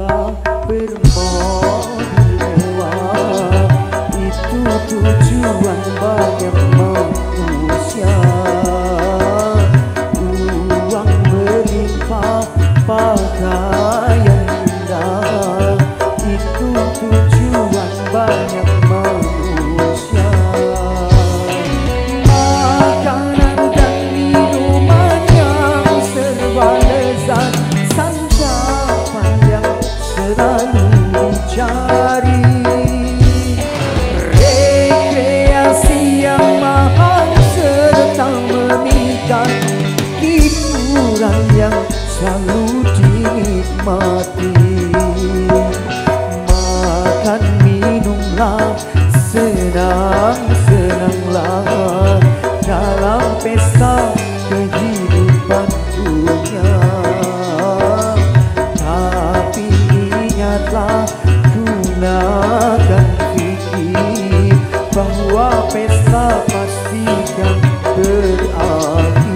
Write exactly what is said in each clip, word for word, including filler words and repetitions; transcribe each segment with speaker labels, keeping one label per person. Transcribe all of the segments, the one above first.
Speaker 1: megah bermobil mewah, itu tujuan banyak manusia. Uang berlimpah, pakaian indah, itu tujuan banyak manusia. Makanan dan minuman yang serba lezat, santapan yang selalu dicari, rekreasi yang mahal serta memikat, hiburan yang selalu dinikmati. Makan minumlah, senang-senanglah dalam pesta kehidupan dunia. Tapi ingatlah, gunakan fikir bahwa pesta pastikan berakhir.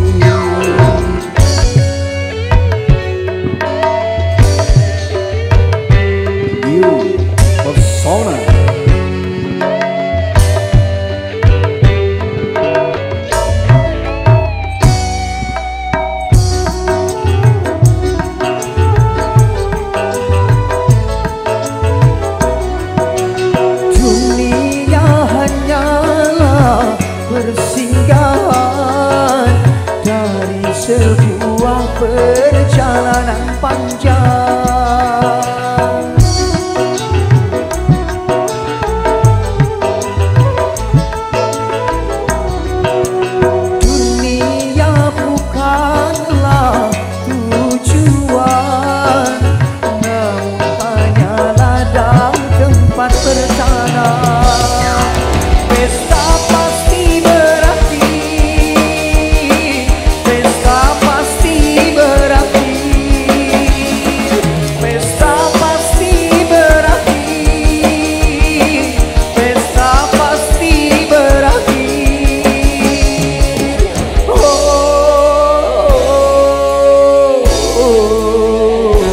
Speaker 1: You Persona. Dunia hanyalah persinggahan dari sebuah perjalanan panjang. Dunia bukanlah tujuan, namun hanyalah ladang tempat bertanam. Pesta pasti berakhir, pesta pasti berakhir, pesta pasti berakhir, pesta pasti berakhir. Oh, oh, oh, oh.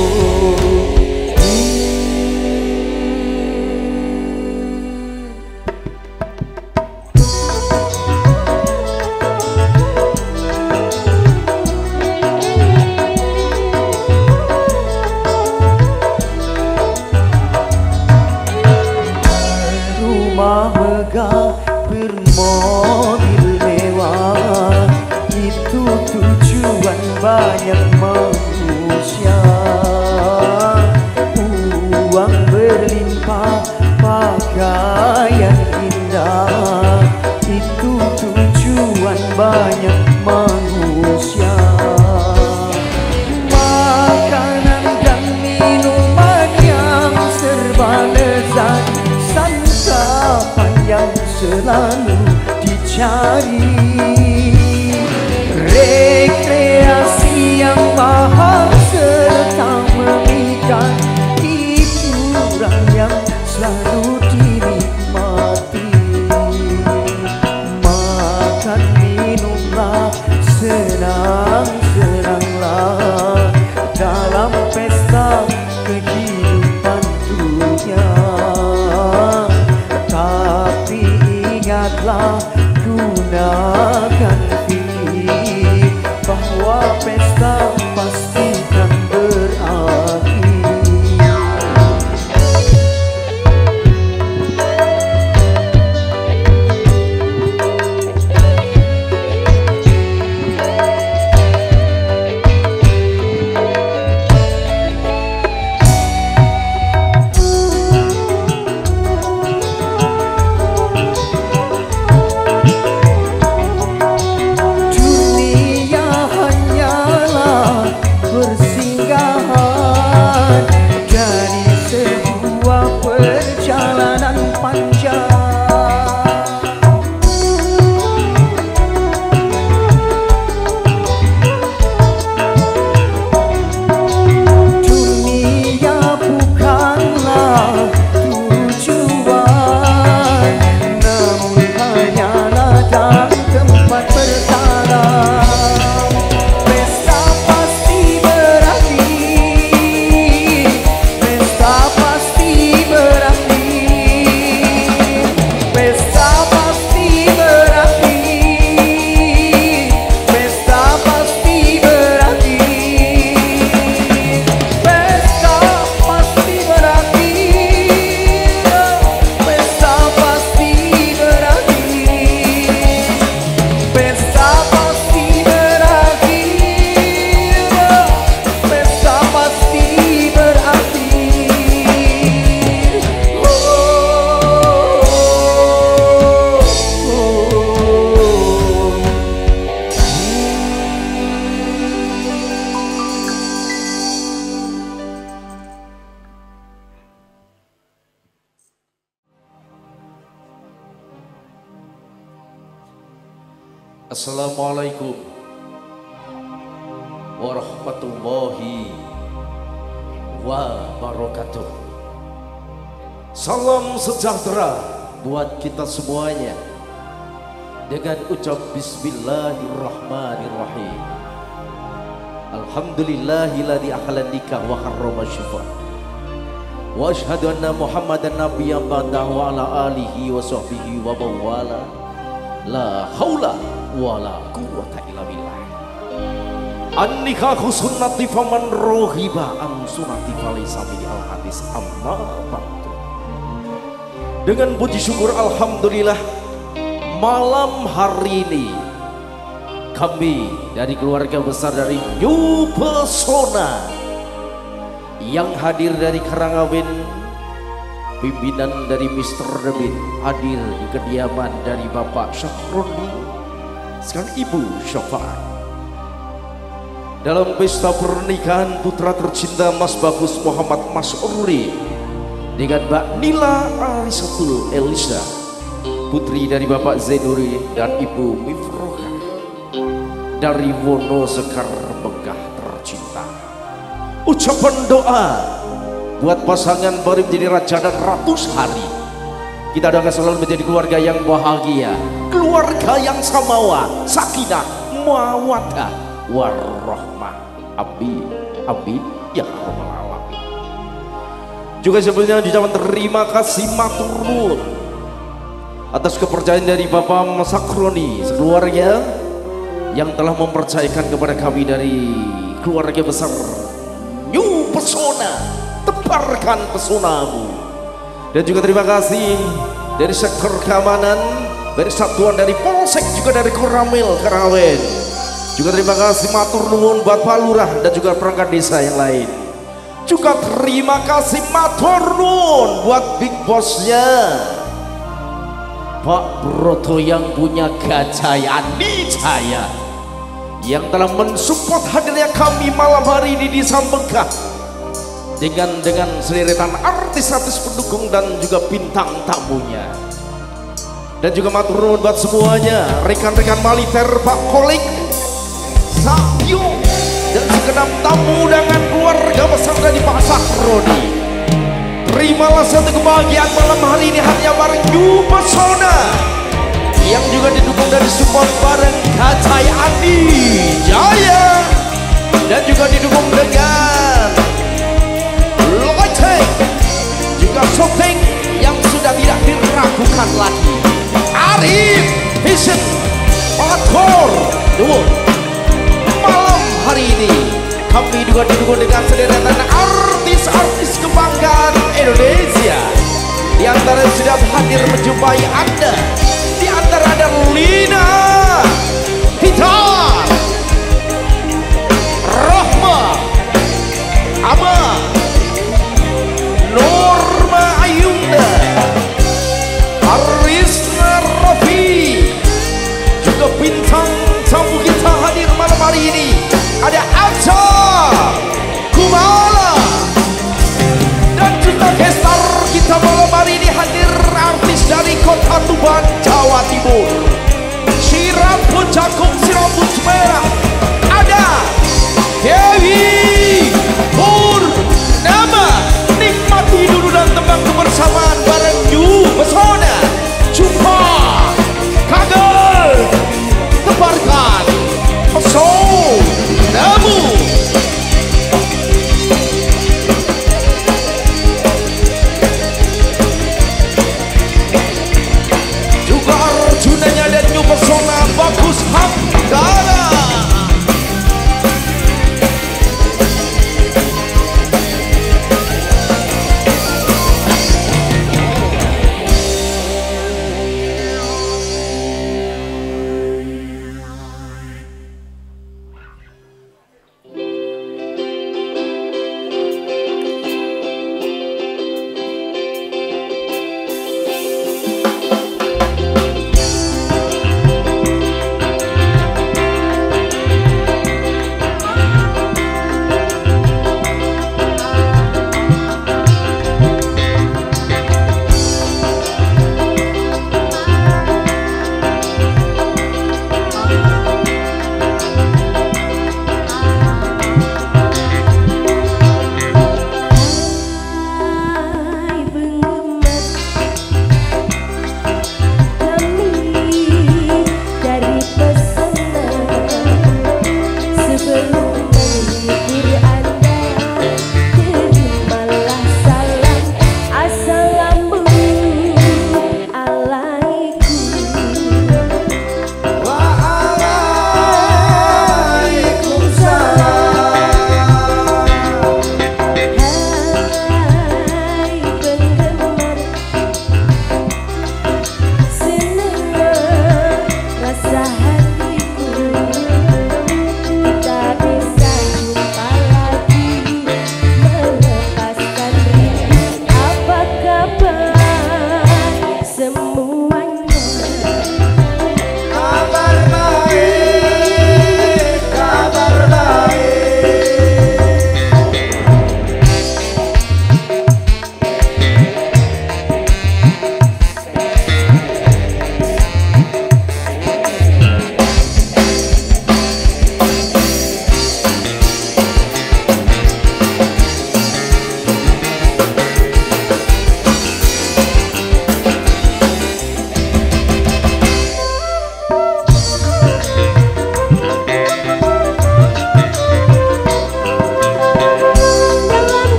Speaker 1: Rumah megah bermobil mewah, itu tujuan banyak manusia. Uang berlimpah, pakaian indah, itu tujuan banyak manusia. Makanan dan minuman yang serba lezat, santapan yang selalu dicari, rekreasi yang mahal serta memikat, hiburan yang selalu dinikmati. Makan minumlah, senang-senanglah dalam pesta kehidupan dunia. Tapi ingatlah, gunakan fikir bahwa pesta pastikan berakhir.
Speaker 2: Assalamualaikum warahmatullahi wabarakatuh. Salam sejahtera buat kita semuanya dengan ucap bismillahirrahmanirrahim. Alhamdulillahilladzi ahlan nikah wa harrama syufa. Wa asyhadu anna Muhammadan nabiyyan ba'da wa ala alihi wa sahbihi wa bawala. La haula wala quwwata illa billah. An-nikahu sunnati faman rohiba an sunnati falaysa min al-hadis amma ba'du. Dengan puji syukur alhamdulillah, malam hari ini kami dari keluarga besar dari New Pesona yang hadir dari Karangawin, pimpinan dari mister Debit hadir di kediaman dari Bapak Syahroni, sekarang Ibu Syafaat, dalam pesta pernikahan putra tercinta Mas Bagus Muhammad Mas Uri dengan Mbak Nila Arisatul Elisa, putri dari Bapak Zainuri dan Ibu Mifroha dari Wonosekar Megah tercinta. Ucapan doa buat pasangan baru menjadi raja dan ratu hari. Kita doakan selalu menjadi keluarga yang bahagia, keluarga yang samawa, sakinah, mawaddah, warahmah. Amin, amin ya rabbal alamin. Juga sebelumnya ucapan terima kasih matur nuwun atas kepercayaan dari Bapak Masakroni sekeluarga yang telah mempercayakan kepada kami dari keluarga besar New Pesona. Tebarkan pesonamu. Dan juga terima kasih dari sektor keamanan, dari satuan dari Polsek, juga dari Koramil Karawin. Juga terima kasih matur nuwun buat Pak Lurah dan juga perangkat desa yang lain. Juga terima kasih matur nuwun buat big bossnya Pak Broto yang punya Gajaya Nicaya, yang telah mensupport hadirnya kami malam hari ini di Sambegah dengan dengan seliretan artis-artis pendukung dan juga bintang tamunya. Dan juga matur nuwun buat semuanya, rekan-rekan militer, Pak Kolik, Sabio, dan segenap tamu dengan keluarga besar dari Pak Sakroni. Terimalah satu kebahagiaan malam hari ini hanya bareng New Pesona yang juga didukung dari support bareng Gajaya Andi Jaya, dan juga didukung dengan Loitek, juga Soteng yang sudah tidak diragukan lagi, Arif Vision Pator Duo. Malam hari ini kami juga didukung dengan sederetan artis-artis kebanggaan Indonesia. Di antara yang sudah hadir menjumpai Anda, di antara ada Lina Hitar, Rahma Ama, Norma Ayunda, Arisna Rafi, juga bintang tamu kita hadir malam hari ini ada Aca Kumala, dan juga gestar kita malam hari ini hadir artis dari Kota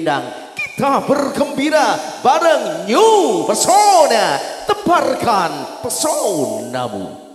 Speaker 2: rindang. Kita bergembira bareng New Pesona. Tebarkan pesonamu.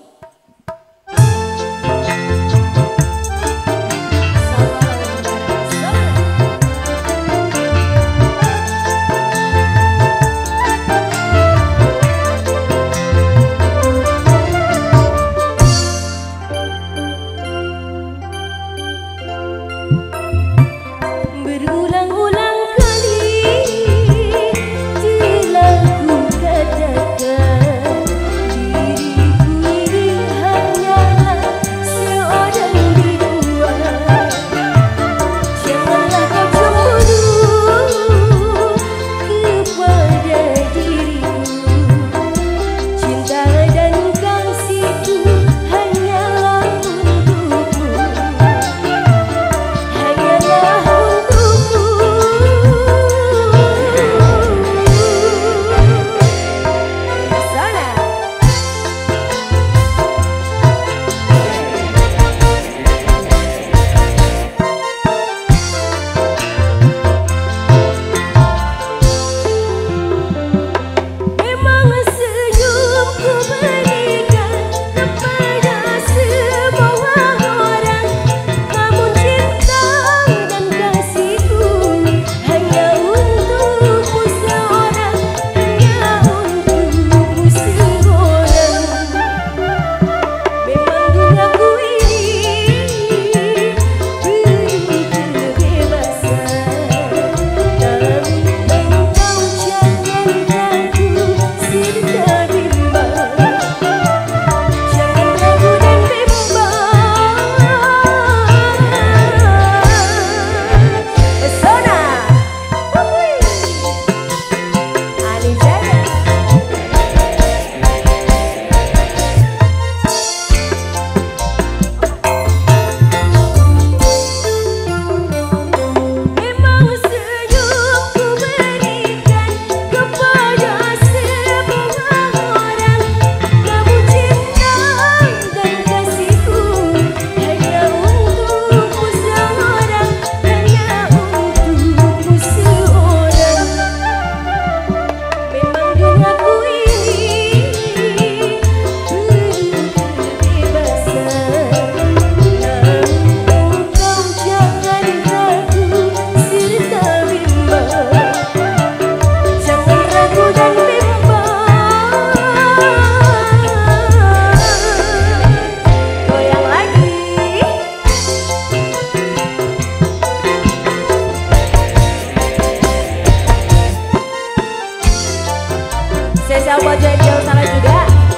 Speaker 3: Spesial buat Jajal sana juga.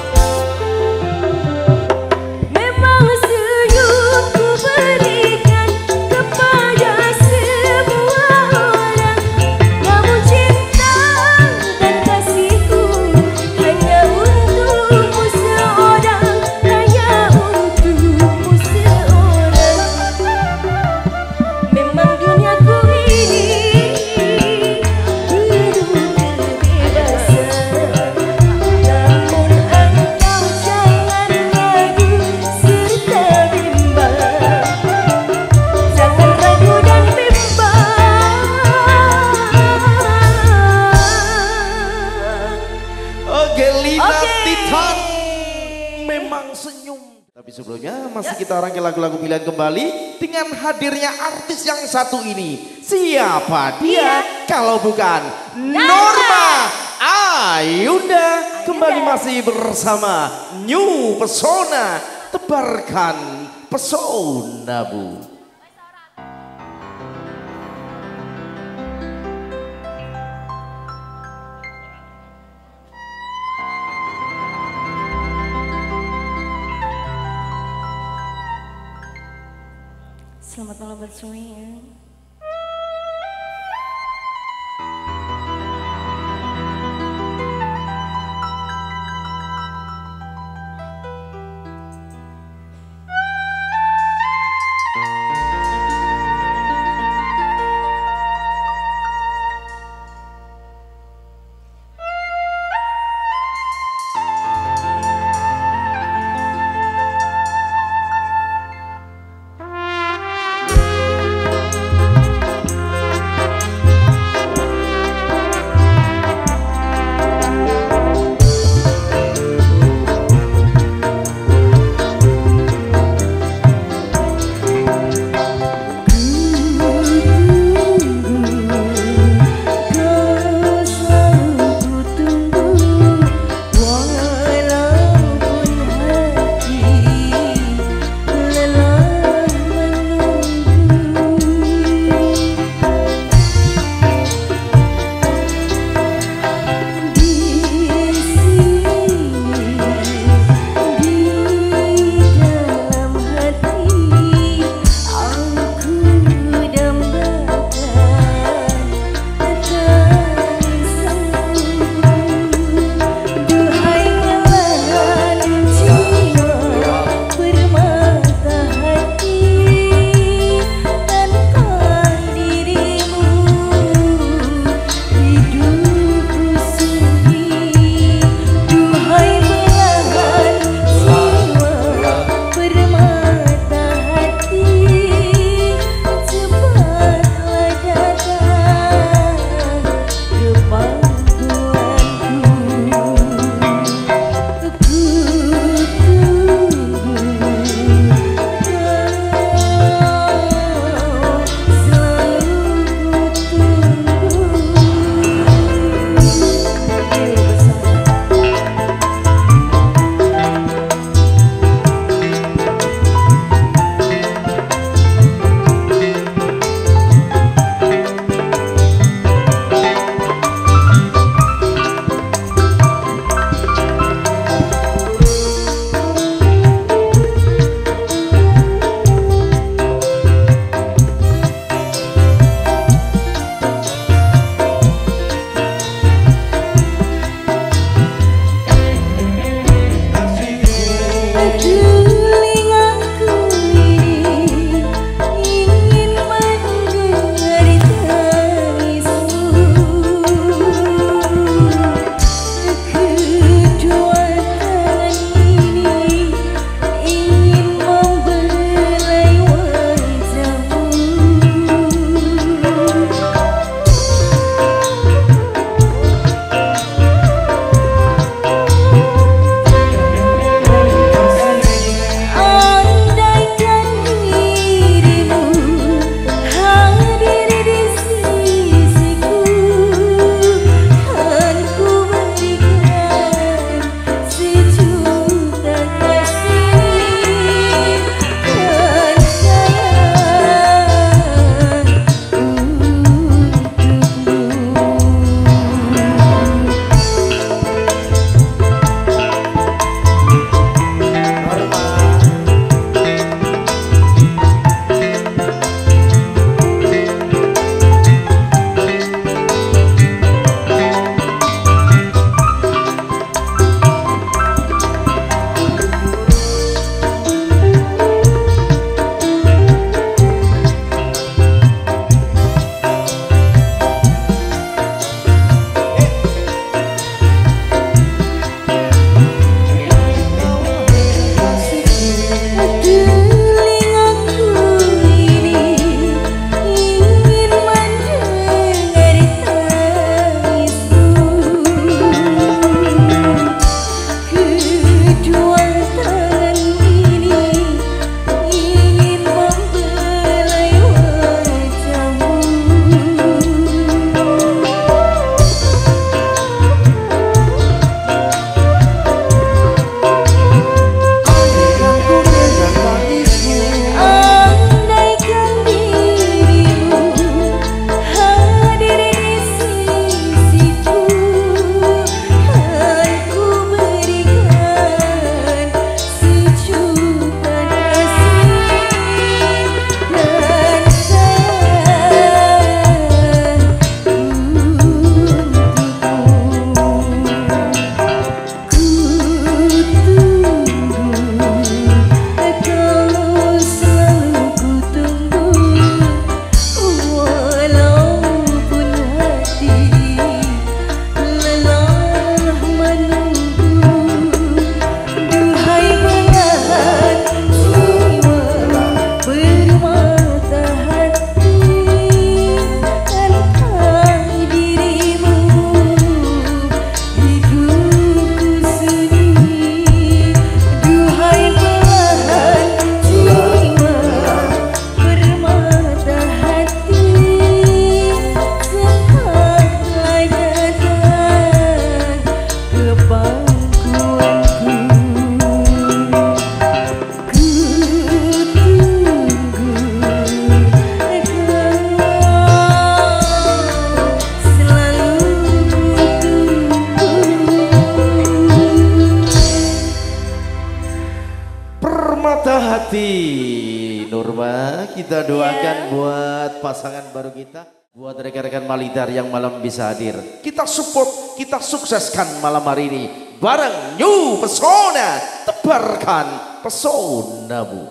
Speaker 3: Memang senyumku berikan kepada semua orang, namun cinta dan kasihku hanya untukmu seorang, hanya untukmu seorang. Memang duniaku ini
Speaker 2: Tapi sebelumnya masih kita rangkai lagu-lagu pilihan kembali dengan hadirnya artis yang satu ini. Siapa dia kalau bukan Norma Ayunda. Kembali masih bersama New Pesona. Tebarkan pesonamu.
Speaker 3: Selamat malam buat semuanya.
Speaker 2: Santi Nurma, kita doakan yeah. buat pasangan baru kita, buat rekan-rekan Malitar yang malam bisa hadir. Kita support, kita sukseskan malam hari ini bareng New Pesona, tebarkan pesonamu.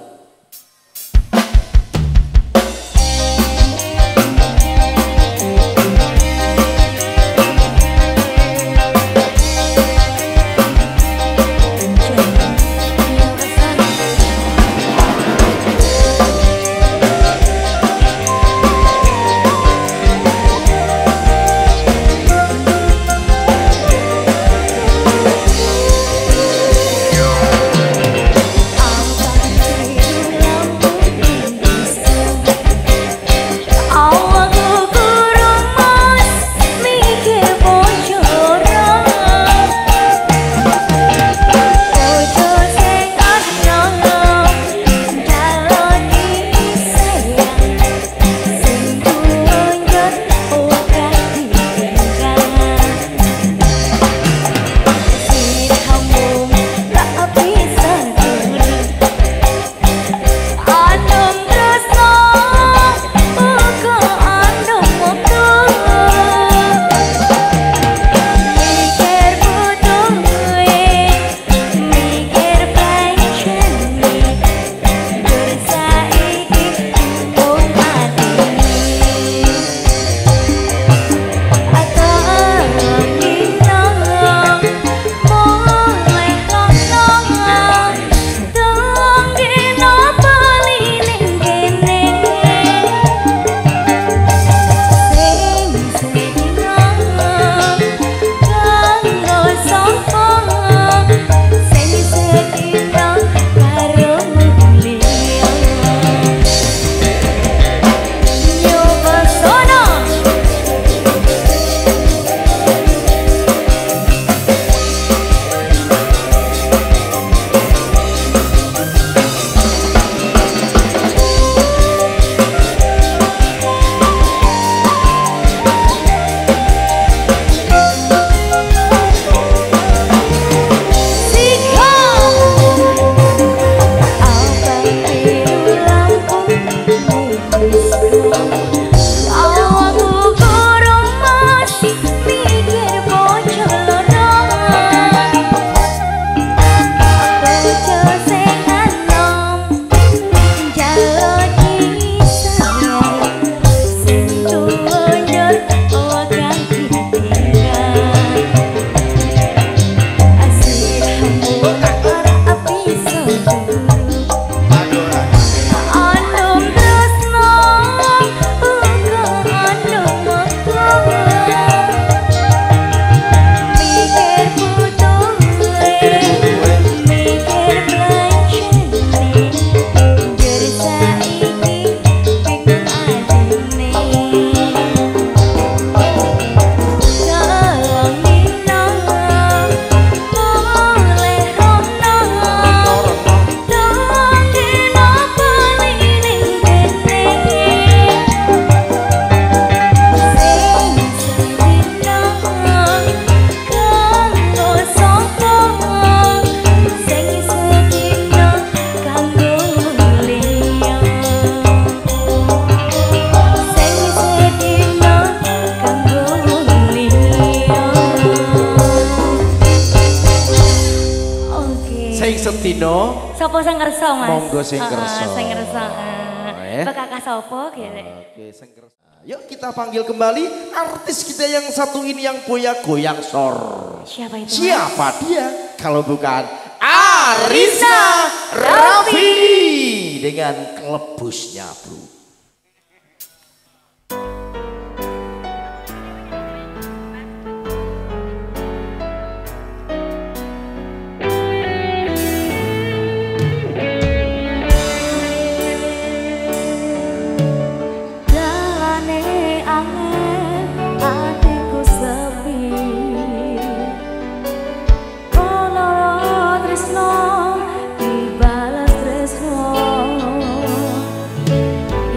Speaker 2: Setino.
Speaker 3: Sopo sing ngerso, Mas?
Speaker 2: Monggo sing ngerso.
Speaker 3: Sing ngerso. Kakak sopo gitu.
Speaker 2: Oke, sing ngerso. Yuk kita panggil kembali artis kita yang satu ini yang boya goyang sor.
Speaker 3: Siapa itu?
Speaker 2: Siapa dia? Kalau bukan Arisa Raffi dengan Kelebusnya Bro.
Speaker 3: Tresno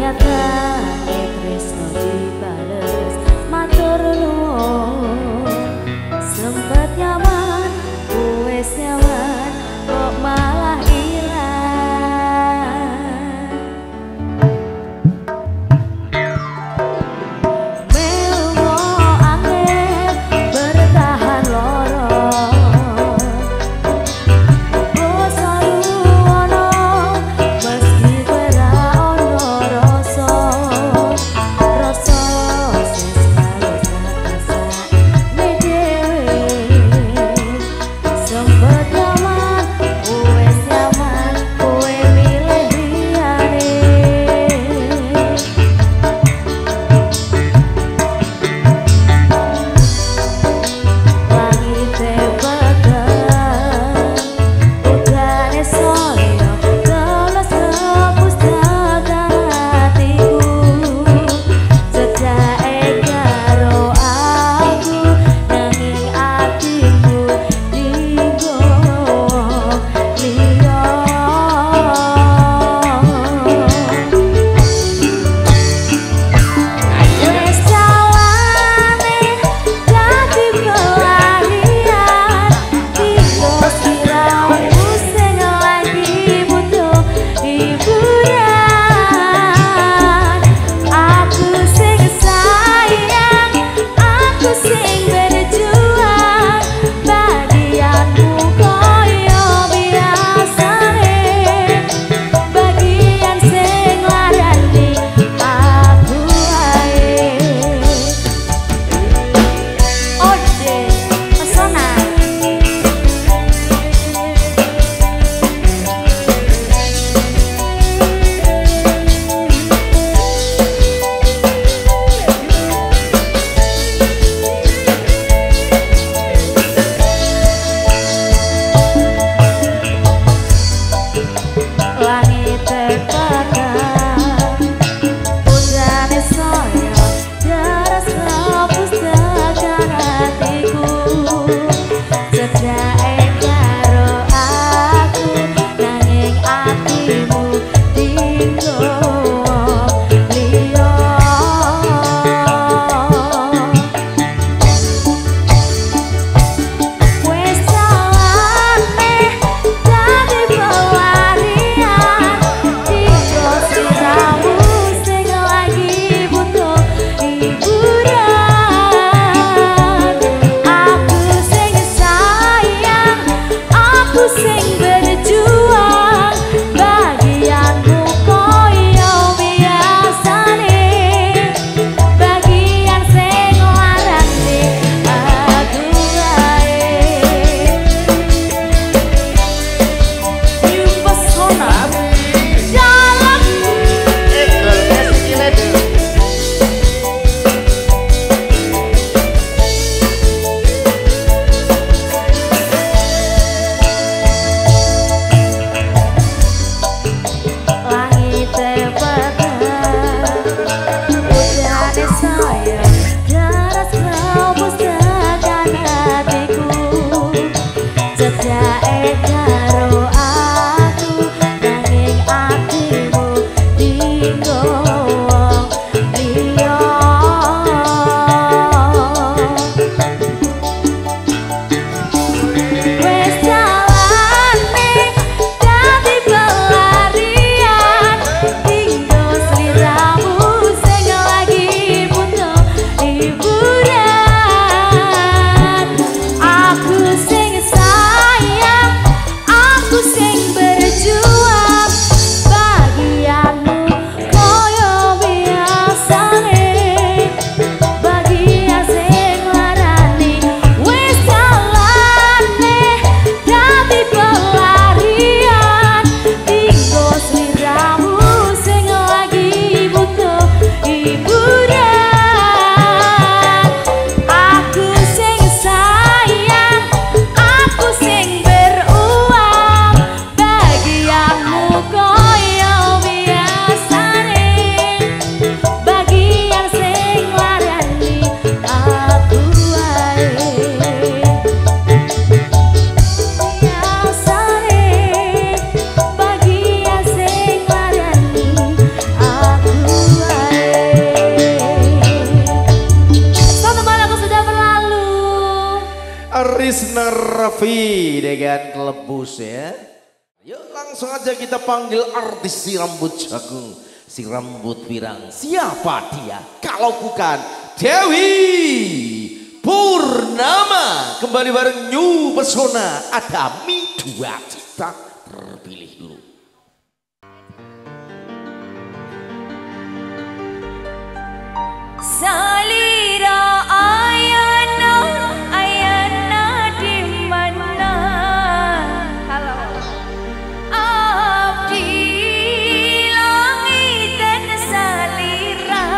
Speaker 2: Risna Raffi dengan Kelebus ya. Yuk langsung aja kita panggil artis si rambut jagung, si rambut pirang. Siapa dia? Kalau bukan Dewi Purnama. Kembali bareng New Pesona. Ada Mi dua Cita terpilih dulu.
Speaker 3: Salira ayana ayana di mana? Halo. Abdi langit dan salira.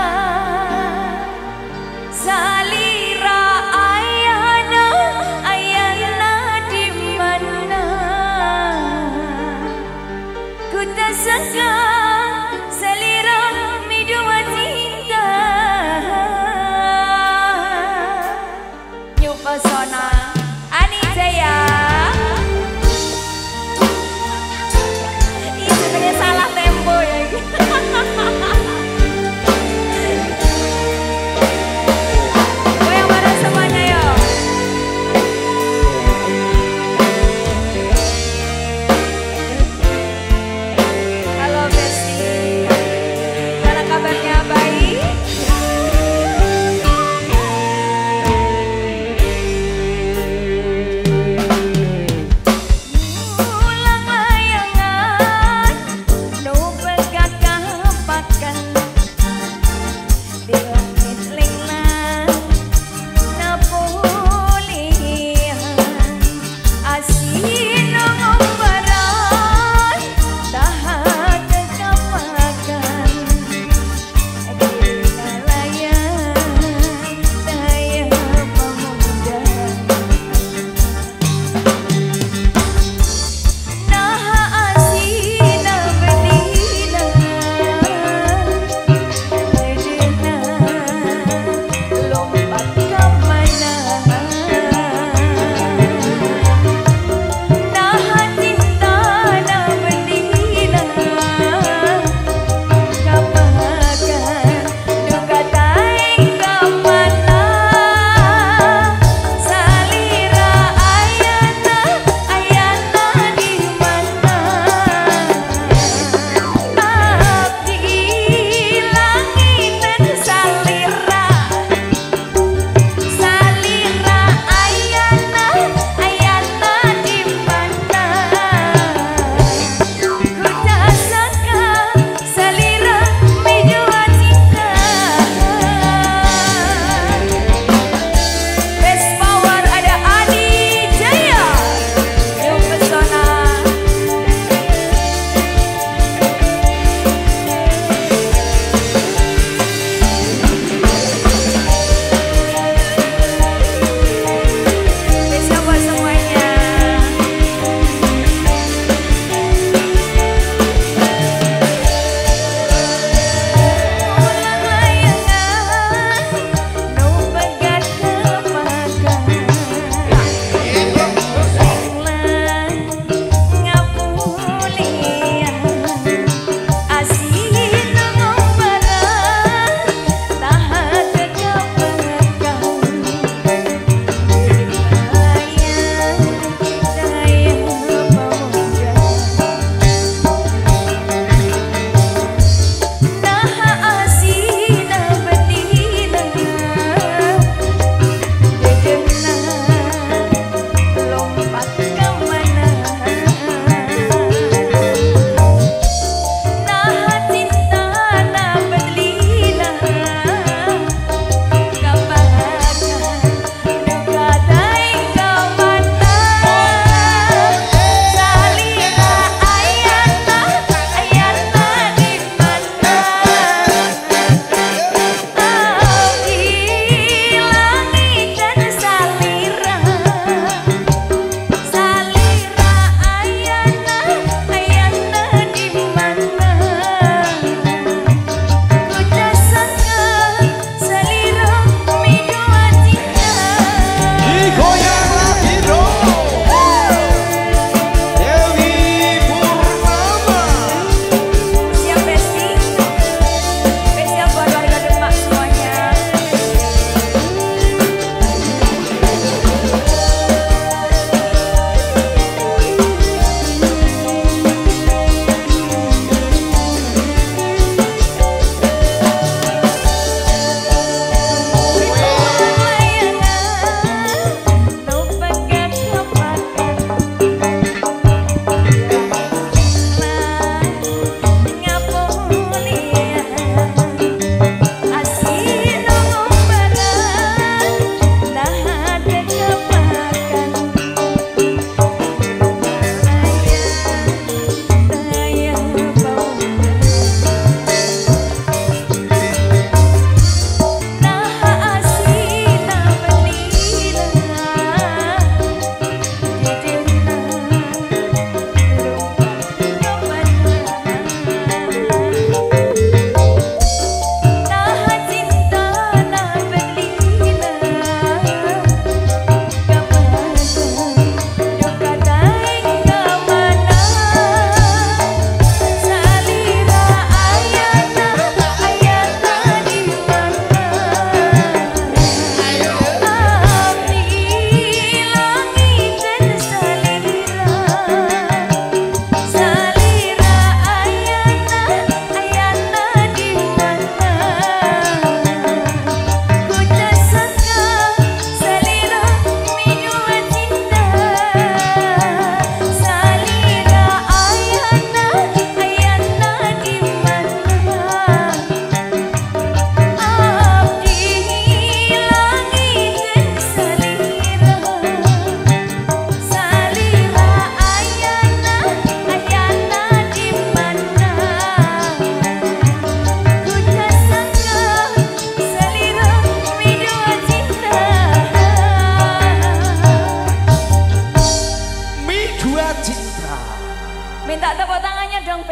Speaker 3: Salira ayana ayana di mana? Ku tak sangka salira mi dua cinta. New Pesona Ani Jaya. Ini sebenarnya salah tempo ya. Goyang bareng semuanya yuk. Halo Besti, mana kabarnya baik?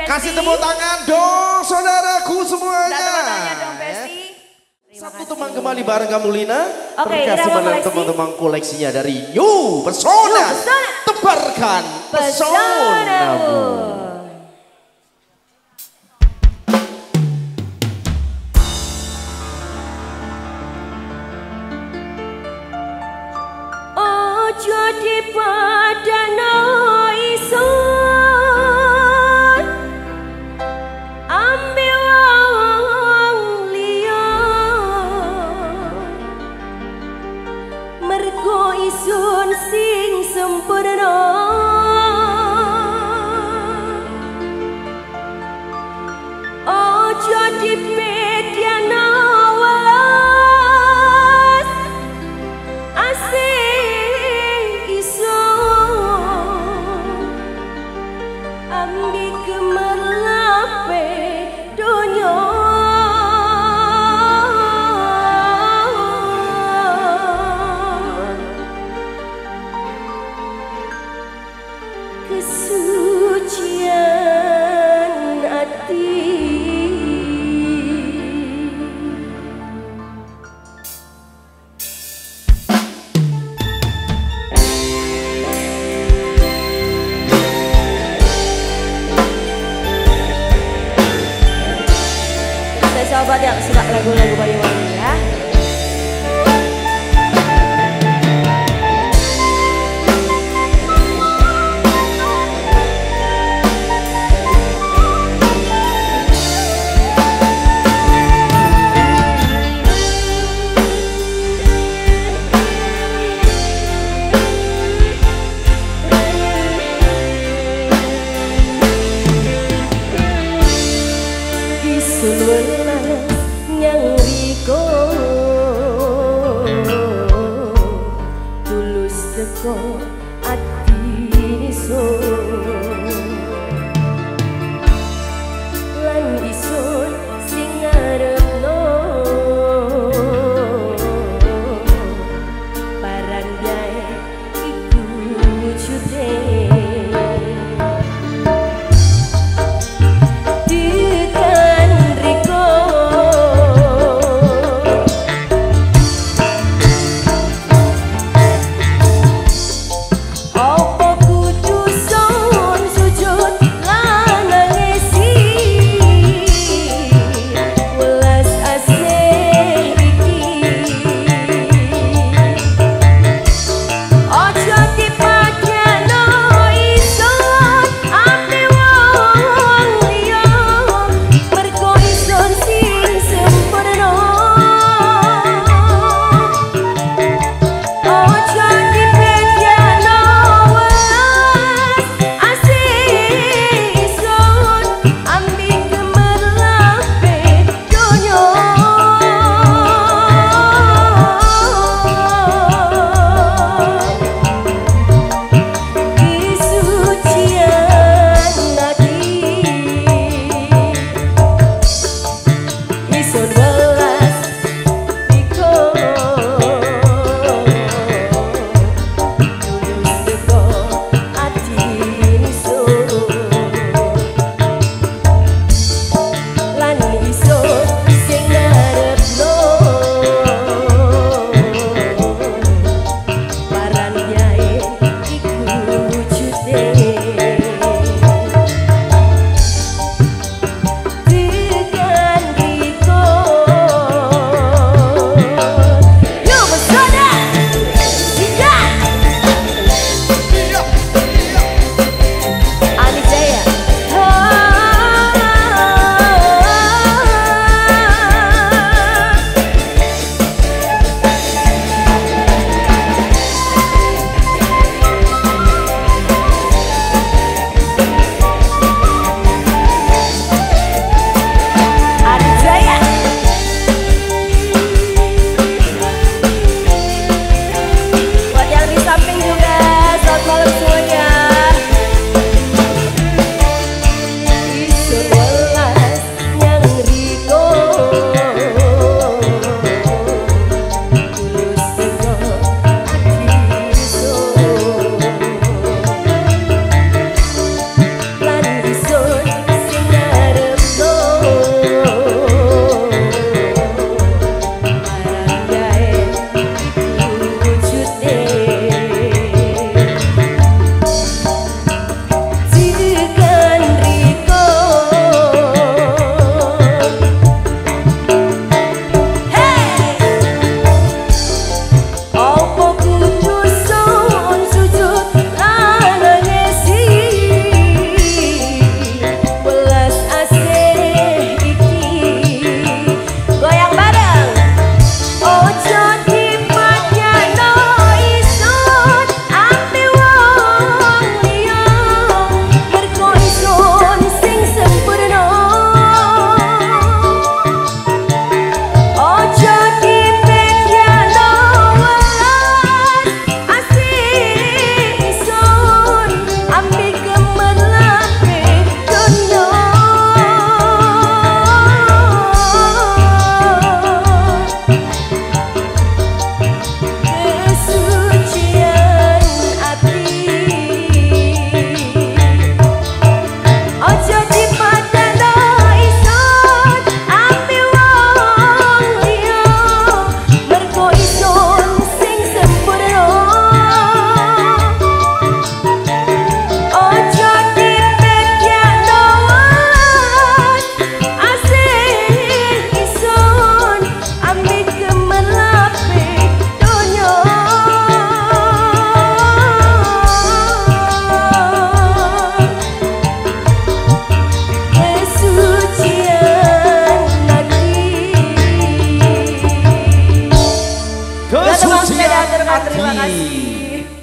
Speaker 3: Besti.
Speaker 2: Kasih tepuk tangan dong saudaraku semuanya.
Speaker 3: Minta tepuk tangannya dong Besti.
Speaker 2: Satu teman kembali bareng kamu Lina.
Speaker 3: Oke,
Speaker 2: Terima kasih
Speaker 3: Irama
Speaker 2: pada
Speaker 3: Koleksi.
Speaker 2: teman-teman koleksinya dari New Persona.
Speaker 3: New Persona.
Speaker 2: Tebarkan pesonamu.
Speaker 3: Ojo dipadano isun ambil wong liya mergo isun sing sempurna ojo dipedano welas asih isun ambi gemerlape donya kesucian hati sahabat yang suka lagu-lagu Banyuwangi ya. Isun yang riko tulus teko ati isun lan isun sing ngarepno parandai iku wujude Apa kudu so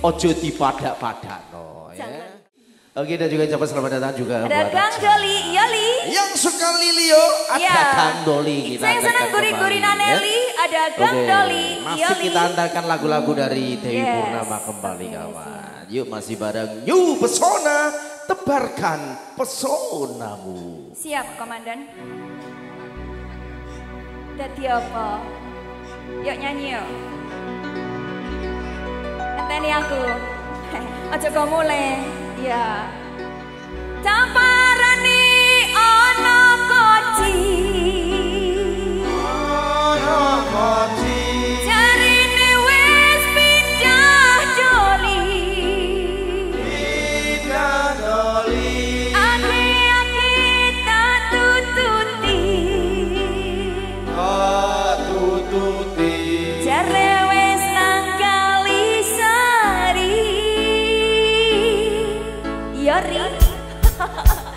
Speaker 2: ojo dipadak-padakno ya. Oke, dan juga ucapan selamat datang juga
Speaker 4: ada Kang Doli, Yoli.
Speaker 2: Yang suka Lilio, ada
Speaker 4: ya.
Speaker 2: Kang Doli. Kita
Speaker 4: saya senang guri-guri Naneli, ya. Ada Kang Oke. Doli,
Speaker 2: Masih
Speaker 4: Yoli.
Speaker 2: kita antarkan lagu-lagu dari Dewi yes. Purnama kembali kawan. Yuk masih bareng New Pesona, tebarkan pesonamu.
Speaker 4: Siap Komandan. Dadi apa? Yuk nyanyi yuk. Enteni aku. Aja kau mulai. Ya. Tamparani ono koci.
Speaker 2: Ono koci.
Speaker 4: Jarine wis pindah doli.
Speaker 2: Pindah doli.
Speaker 4: Ake-ake tak tututi.
Speaker 2: Tak tututi.
Speaker 4: Jare wis nang Kalisari. Yori.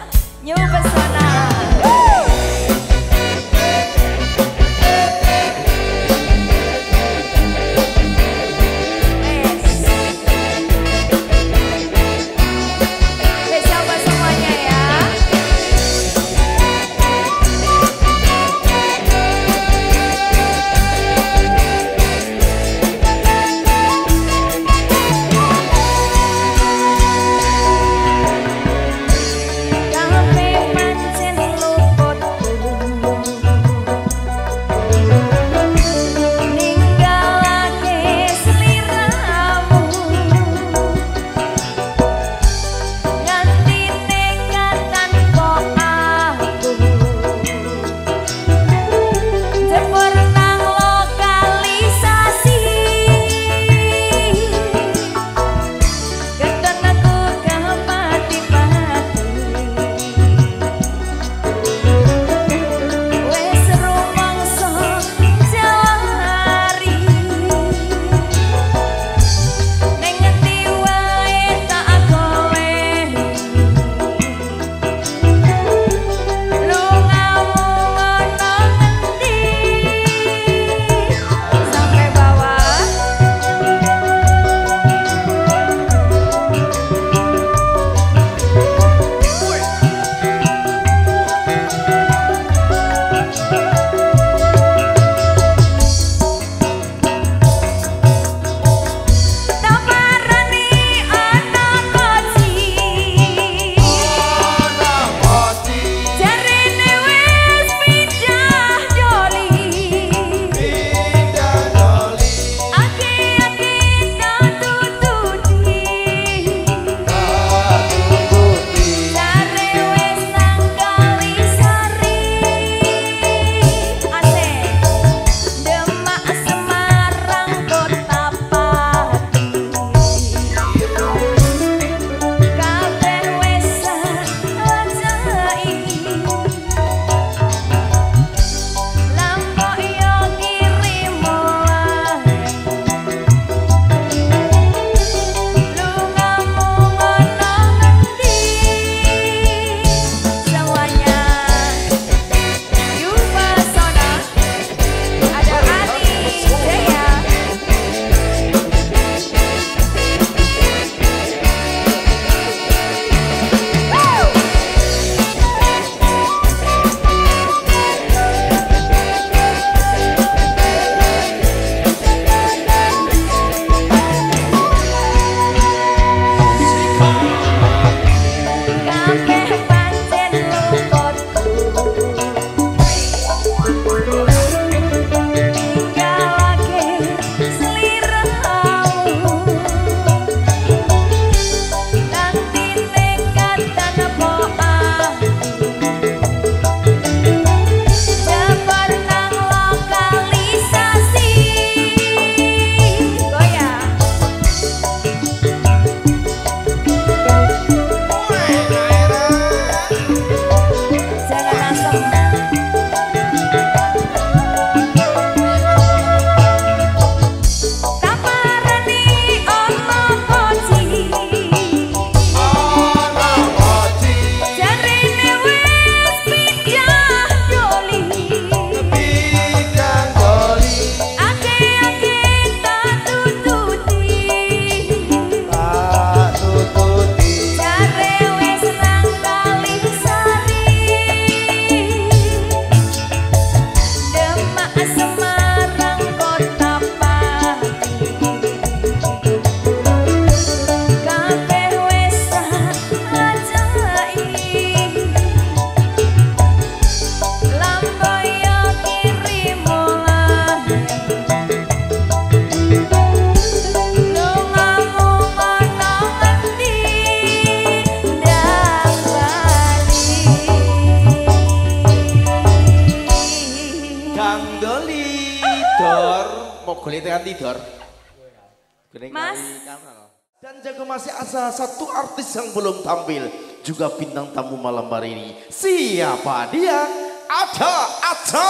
Speaker 2: ganti dor. Gening
Speaker 4: Mas.
Speaker 2: Dan jaga masih ada satu artis yang belum tampil, juga bintang tamu malam hari ini. Siapa dia? Ada Aca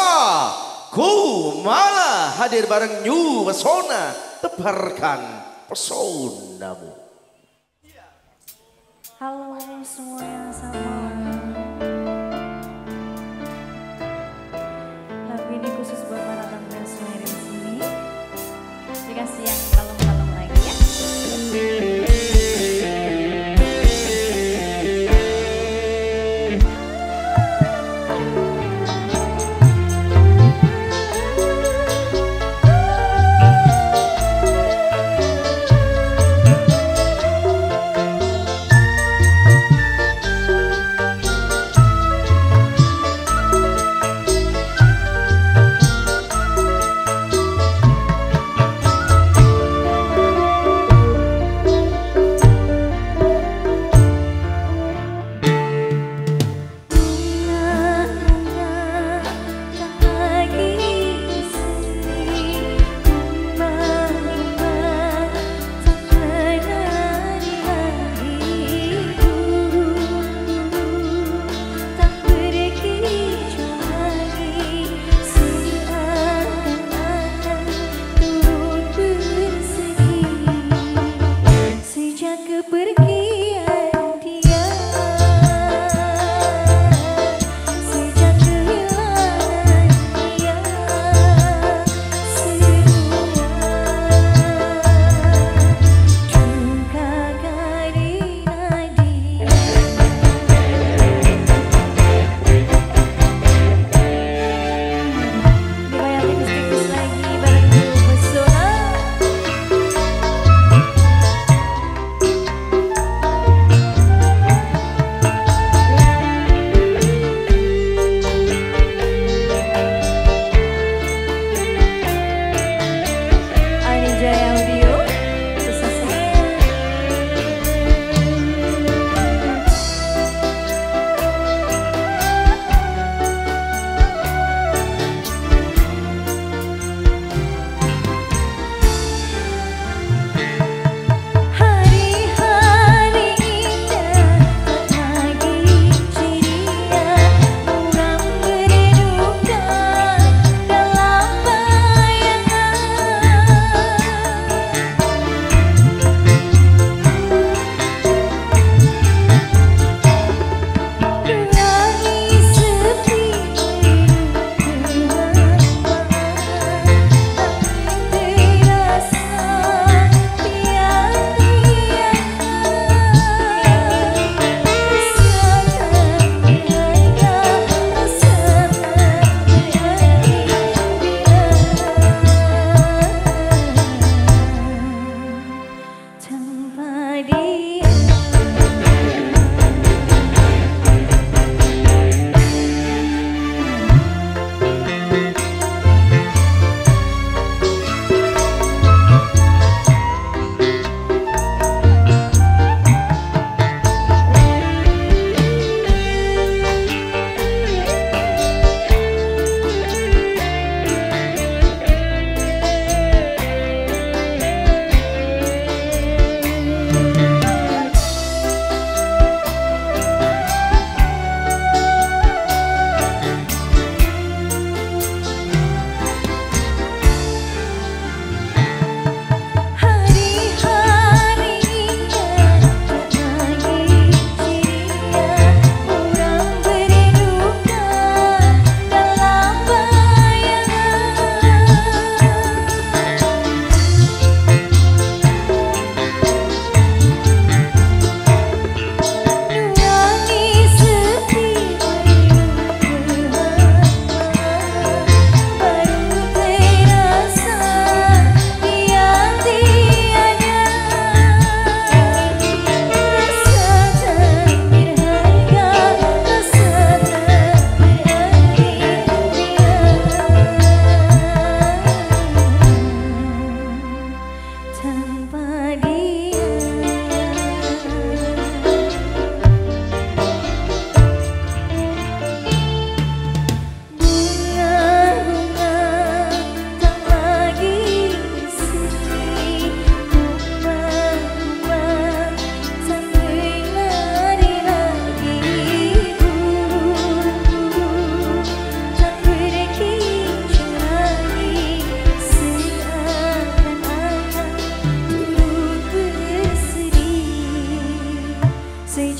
Speaker 2: Kumala hadir bareng New Pesona, tebarkan pesonamu.
Speaker 4: Halo semuanya, sama. Lagu ini khusus buat para tamu semua yang di sini. Dikasih yang kalem-kalem lagi ya.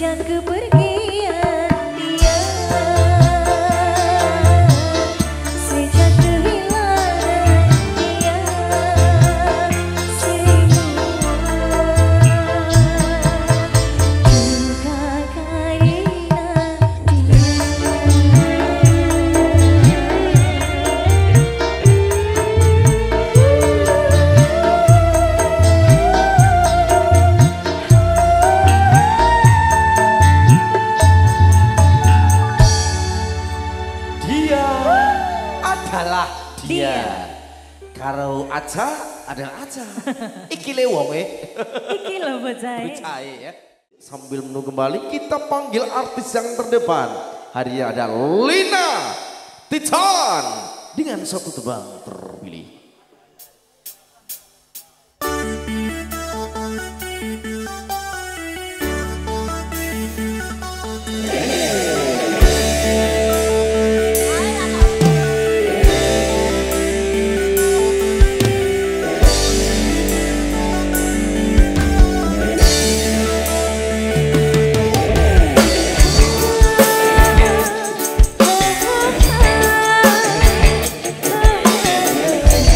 Speaker 3: sejak kepergian dia, sejak kehilangan dia, semua juga karena dia.
Speaker 2: Adalah dia.
Speaker 3: Dia.
Speaker 2: Karo Aca adalah Aca. Iki le wonge.
Speaker 3: Iki lho bocah.
Speaker 2: Bocah ya. Sambil menunggu kembali kita panggil artis yang terdepan. Hari ini ada Lina Titan dengan satu tebang terpilih.
Speaker 3: Oh,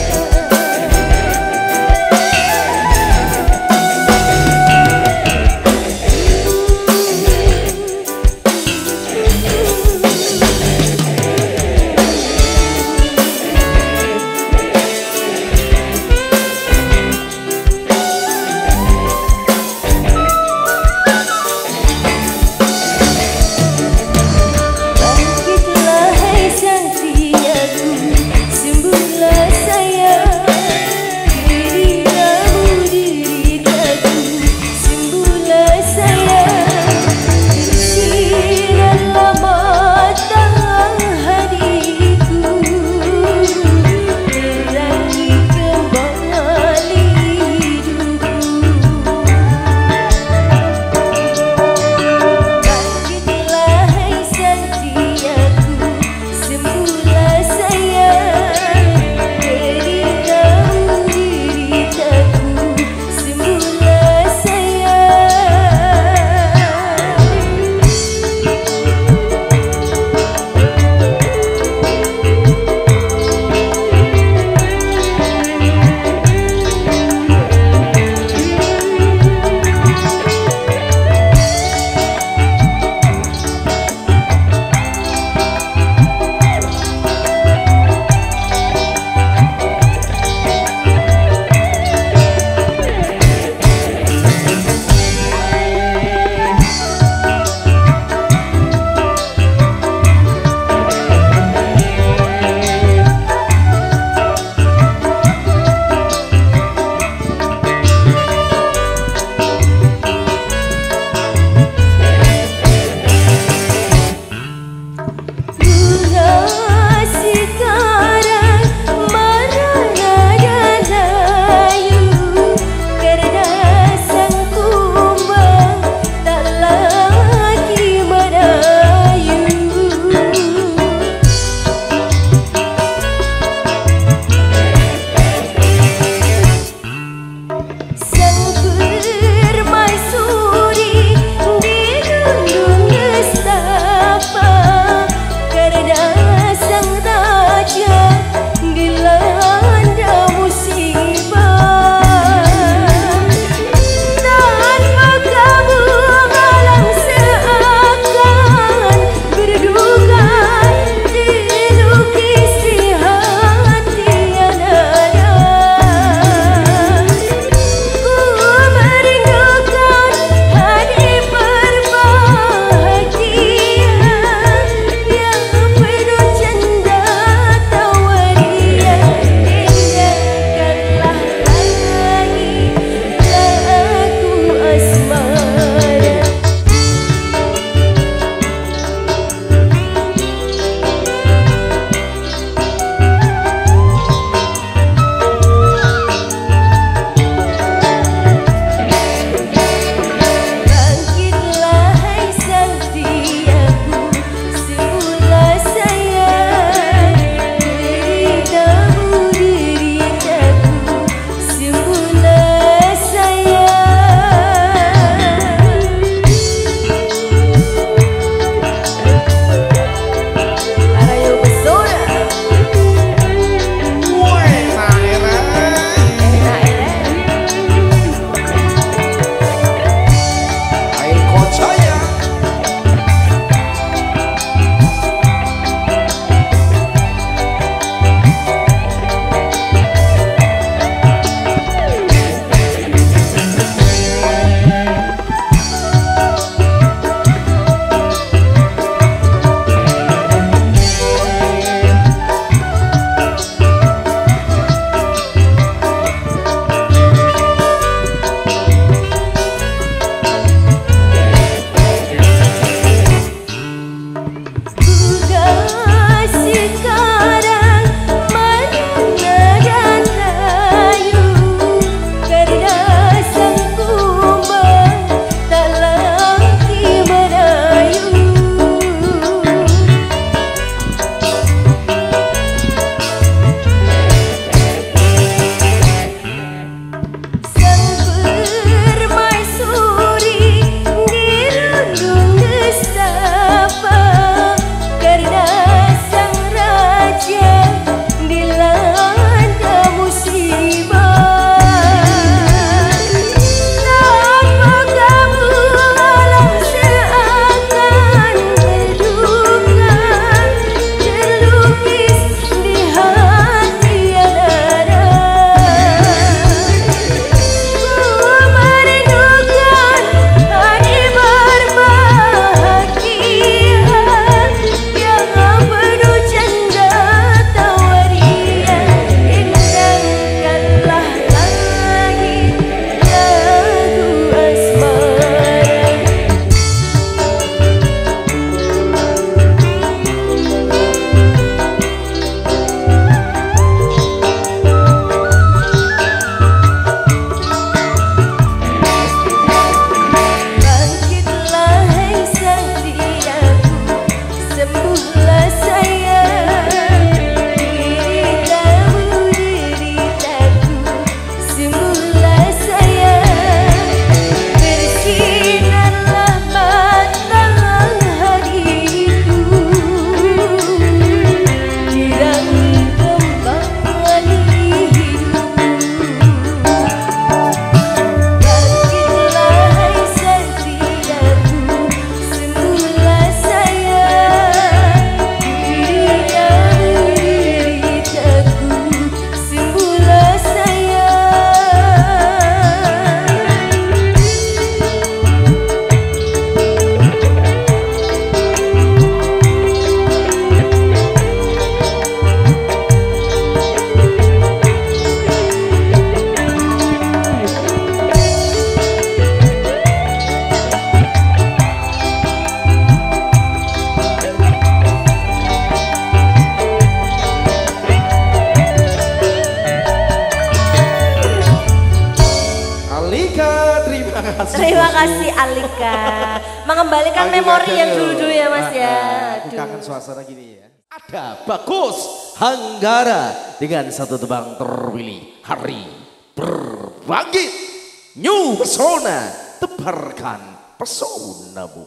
Speaker 2: Terima kasih.
Speaker 3: Terima kasih Alika. Mengembalikan
Speaker 2: Alika
Speaker 3: memori yang
Speaker 2: Daniel.
Speaker 3: dulu-dulu ya Mas
Speaker 2: Ah,
Speaker 3: ya.
Speaker 2: ah, aku
Speaker 3: Aduh.
Speaker 2: kangen suasana gini ya. Ada Bagus Hanggara dengan satu tebang terpilih Hari Berbangkit. New Pesona, tebarkan pesonamu.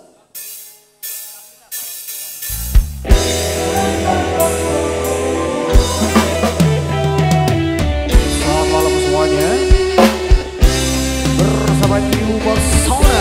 Speaker 1: Selamat malam semuanya. Bersama New Pesona.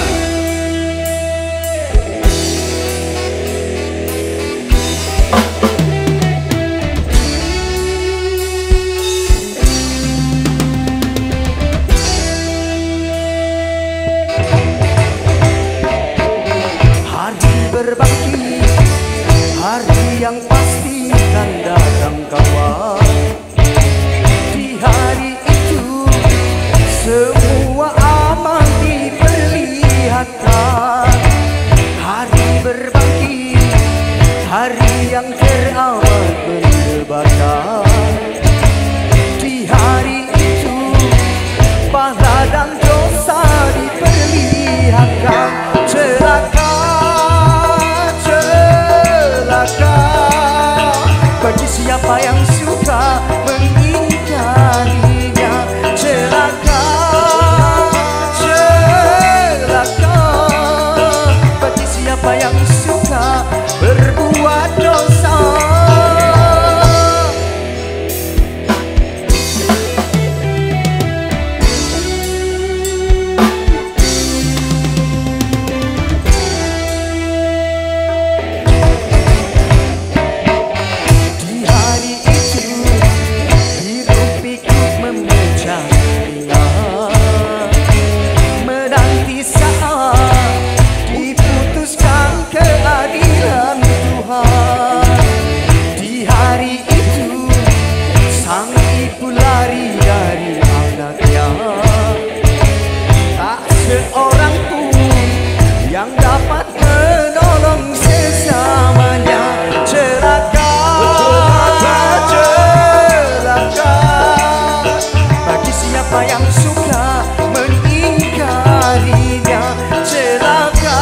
Speaker 1: Hari berbangkit, hari yang pasti kan datang kawan. Di hari itu semua aman diperlihatkan. Hari berbangkit, hari yang teramat mendebarkan. Di hari itu pahala dan dosa diperlihatkan. Celaka, celaka bagi siapa yang suka mengingkarinya. Celaka, celaka bagi siapa yang suka berbuat dosa. Di hari itu hiruk-pikuk memecah ingat, menanti saat diputuskan keadilan Tuhan. Di hari itu sang ibu lari dari anaknya. Tak seorang pun yang dapat menolong sesamanya. Celaka, celaka bagi siapa yang suka mengingkarinya. Celaka,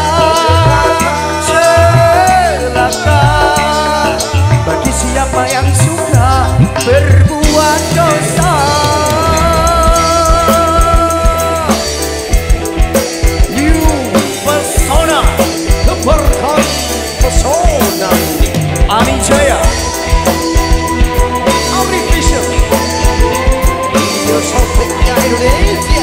Speaker 1: celaka bagi siapa yang suka berbuat dosa. New Pesona,
Speaker 2: Tebarkan pesonamu.
Speaker 1: Ani Jaya,
Speaker 2: Amri Vision, video shootingnya Indonesia.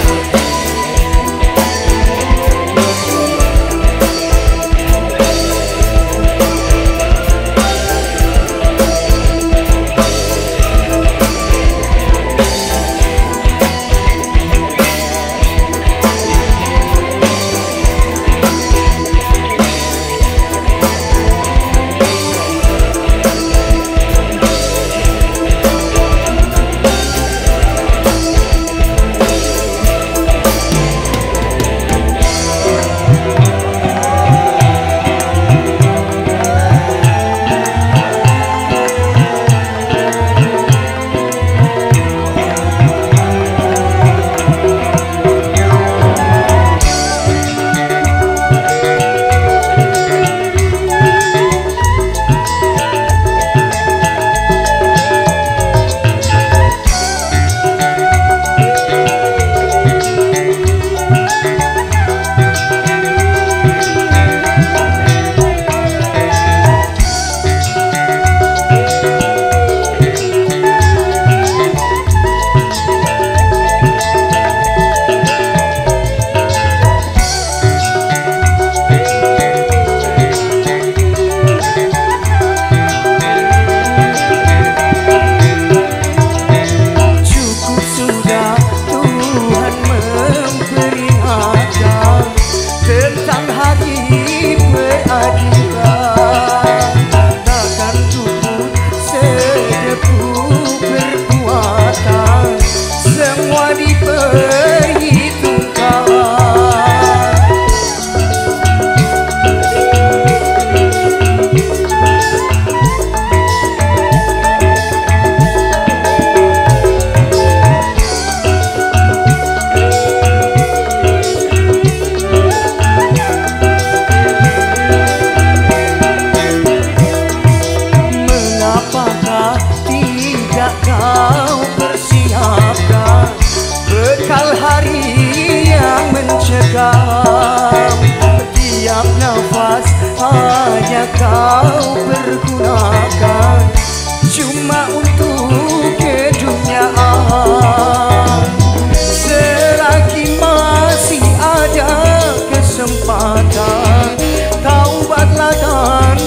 Speaker 1: cukup sudah Tuhan memperingatkan tentang hari peradilan. Takkan luput sedepu perbuatan, semua diperhitungkan. dalam tiap nafas hanya kau pergunakan cuma untuk keduniaan. Selagi masih ada kesempatan, taubatlah dan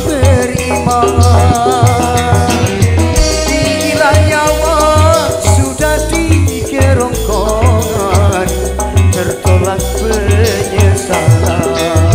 Speaker 1: beriman. Bila nyawa sudah di kerongkongan, tertolak penyesalan.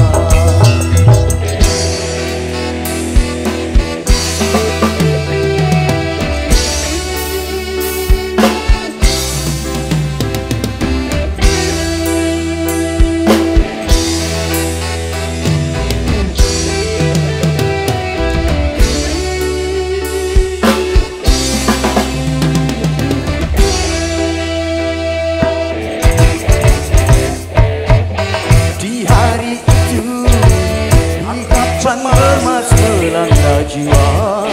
Speaker 1: Emas melanda jiwa,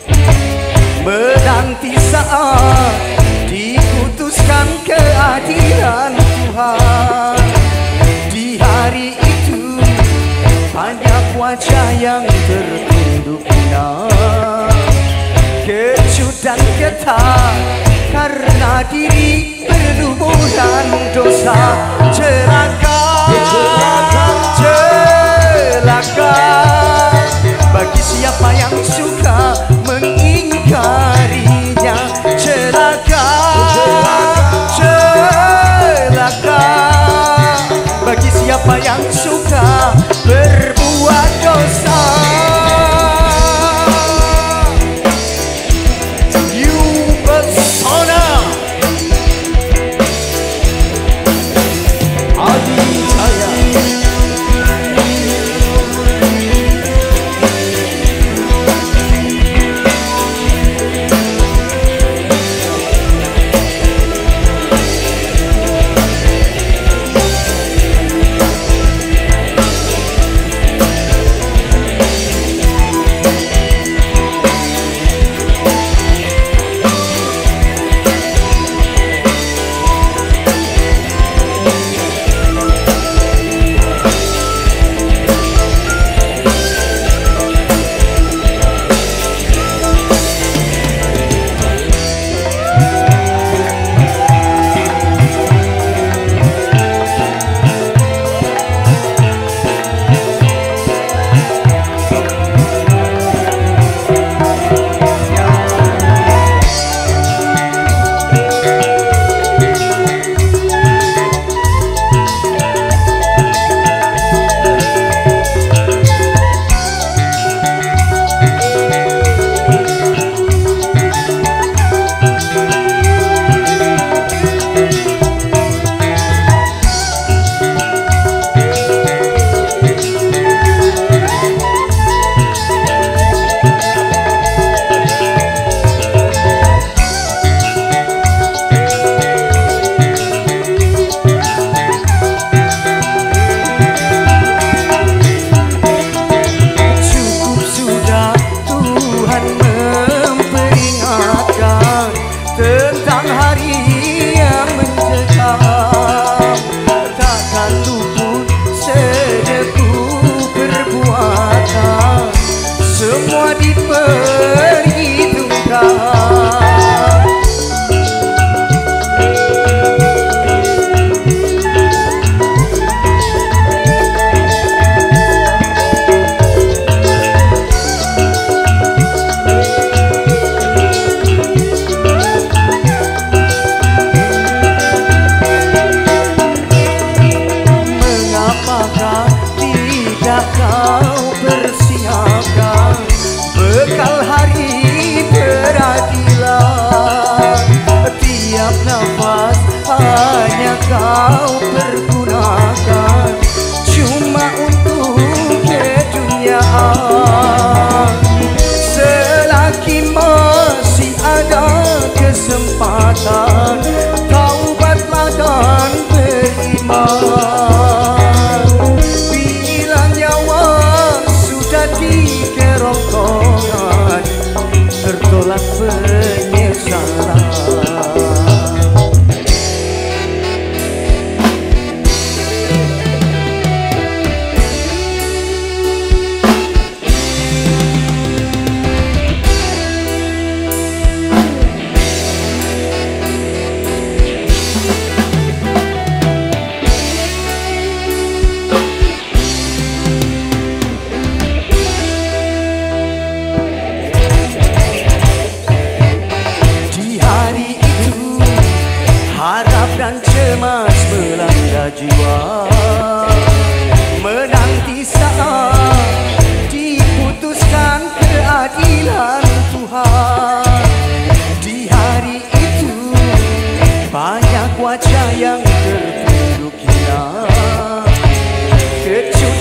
Speaker 1: menanti saat diputuskan keadilan Tuhan. Di hari itu banyak wajah yang tertunduk hina, kecut dan getar karena diri berlumuran dosa. Celaka, celaka bagi siapa yang suka mengingkarinya. Celaka, celaka bagi siapa yang suka berbuat dosa. You pesona Adi Jaya.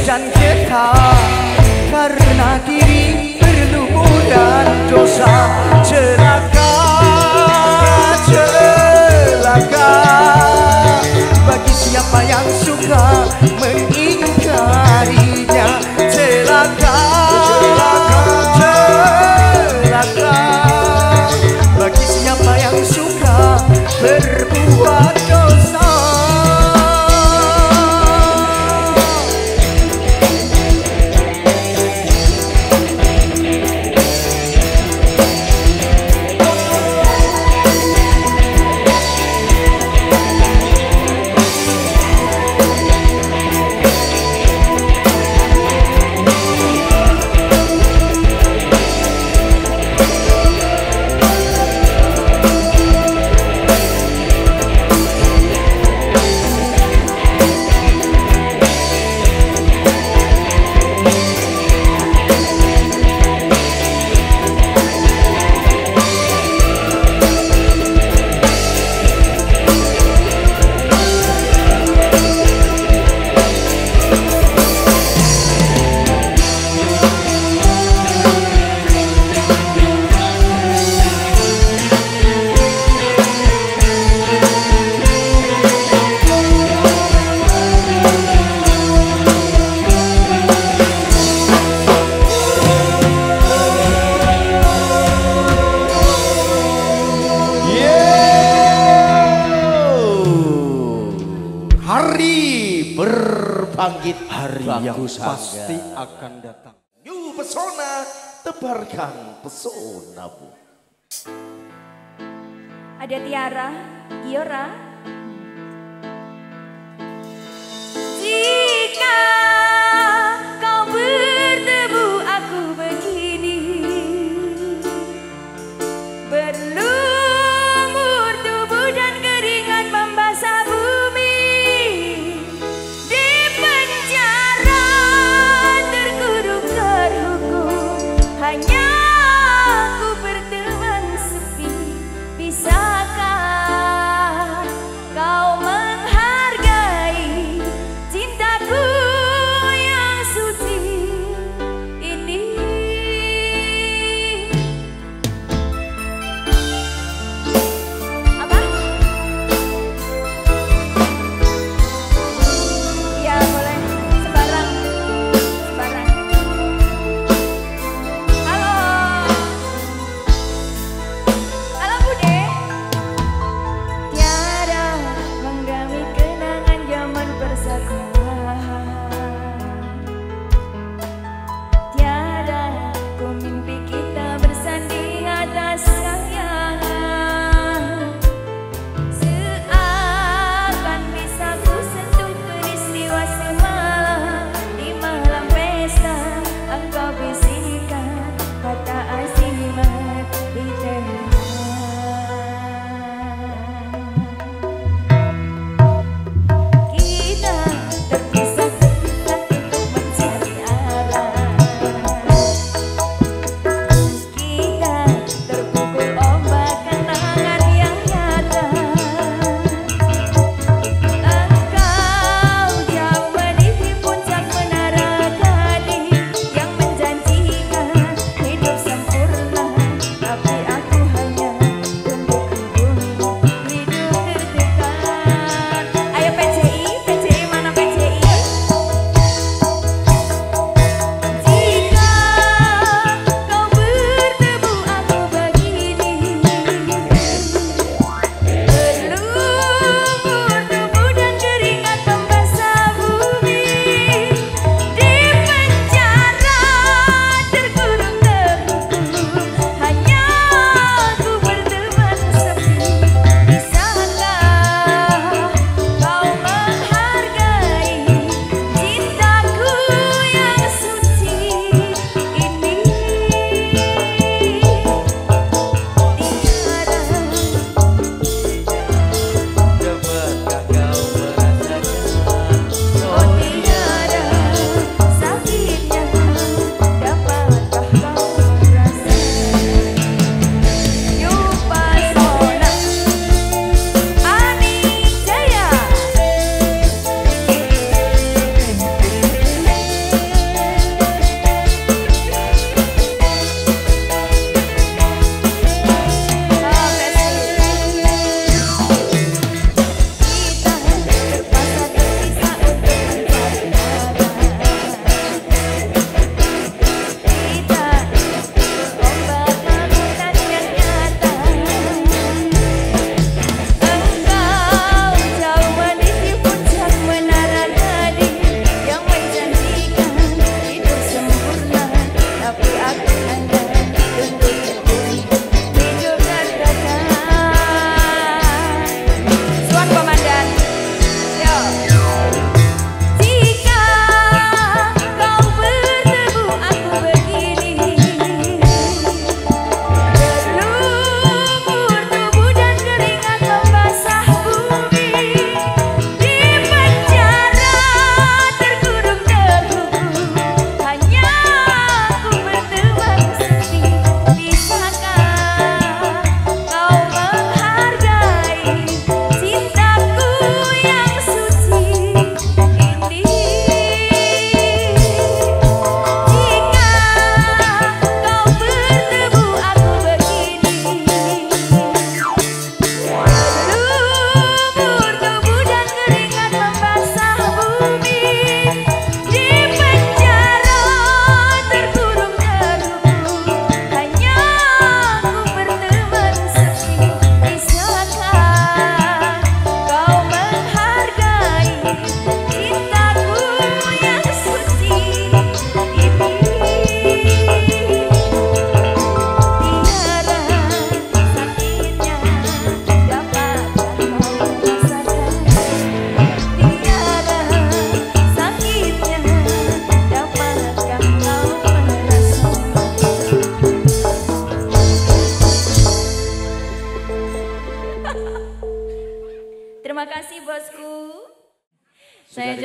Speaker 1: dan kita karena diri berlumuran dosa. Celaka, celaka bagi siapa yang suka mengingkarinya. Celaka, celaka, celaka bagi siapa yang suka berbuat dosa.
Speaker 2: Berbangkit
Speaker 1: hari yang
Speaker 2: bagus
Speaker 1: pasti
Speaker 2: harga.
Speaker 1: akan datang.
Speaker 2: New Pesona, tebarkan pesonamu.
Speaker 4: Ada Tiara, Giora. Jika kau bertemu aku begini, berlumur tubuh dan keringat membasah bumi, di penjara terkurung terhukum, hanya ku berteman sepi. Bisakah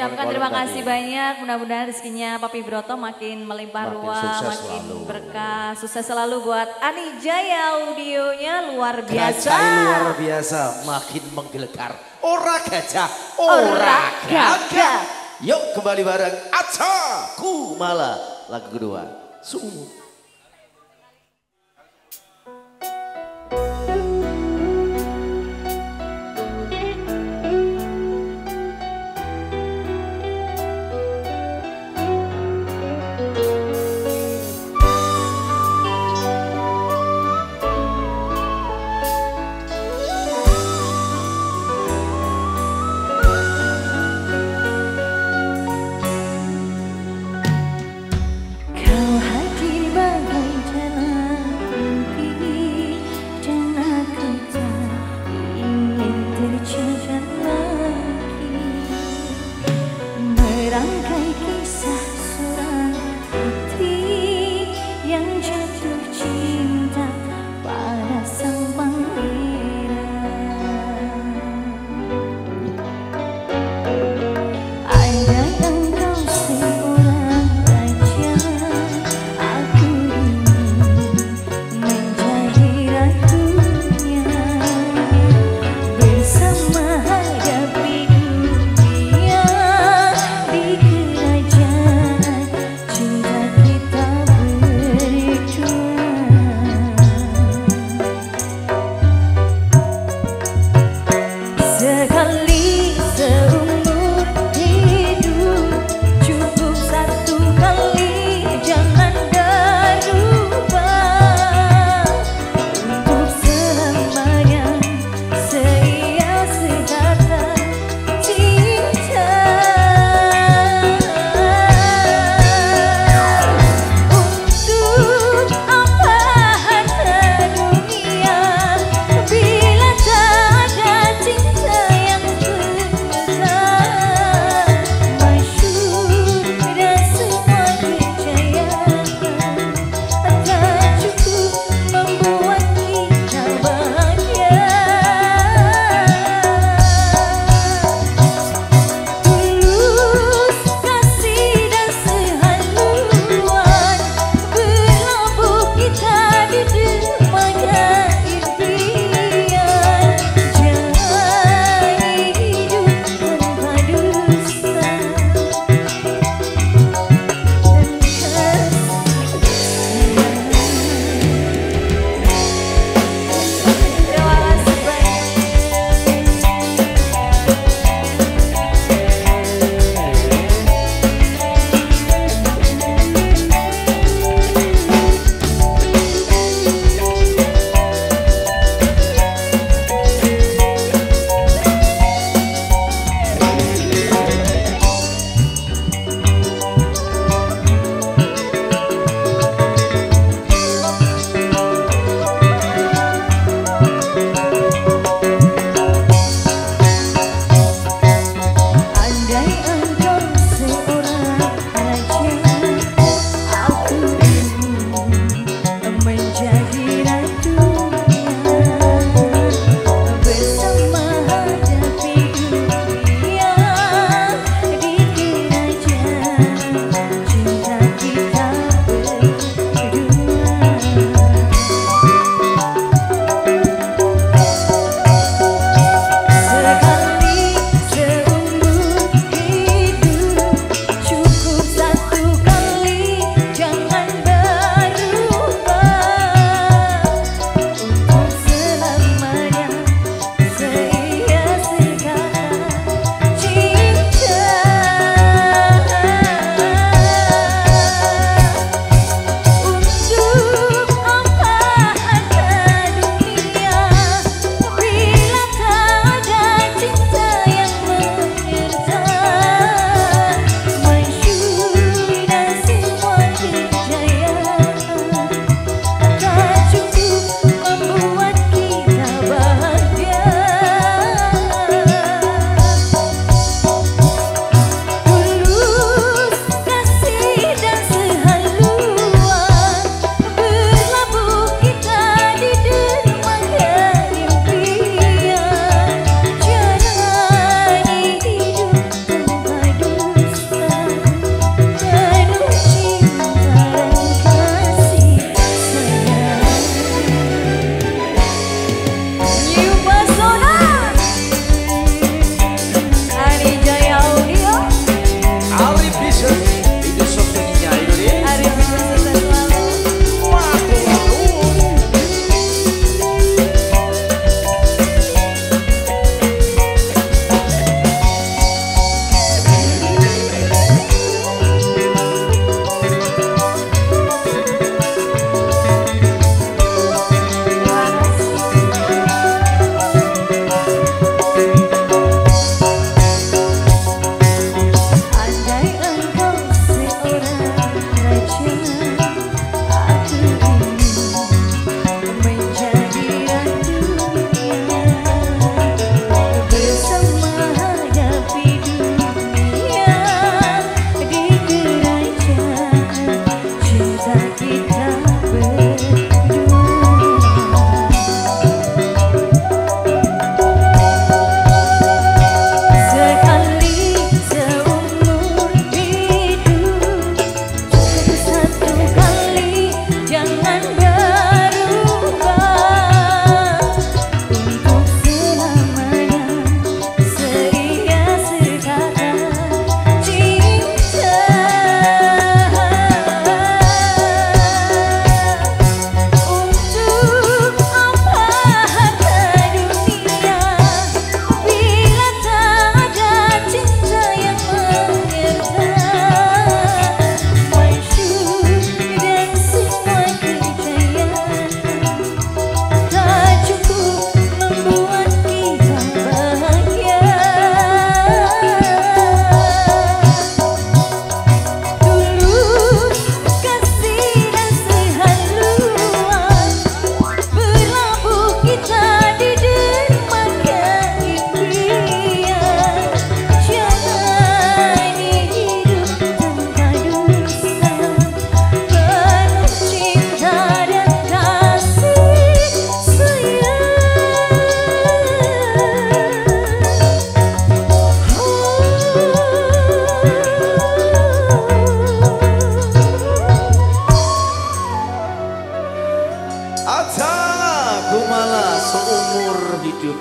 Speaker 4: diucapkan terima kasih banyak. Mudah-mudahan rezekinya Papi Broto makin melimpah
Speaker 2: Makin
Speaker 4: ruah,
Speaker 2: sukses
Speaker 4: makin
Speaker 2: selalu.
Speaker 4: berkah. Sukses selalu buat Ani Jaya, audionya luar biasa.
Speaker 2: Gajah luar biasa, makin menggelegar. Ora gajah, ora
Speaker 4: Ora
Speaker 2: gagah.
Speaker 4: gagah.
Speaker 2: Yuk kembali bareng Aca Kumala, lagu kedua. Sumut.
Speaker 4: Kau hadir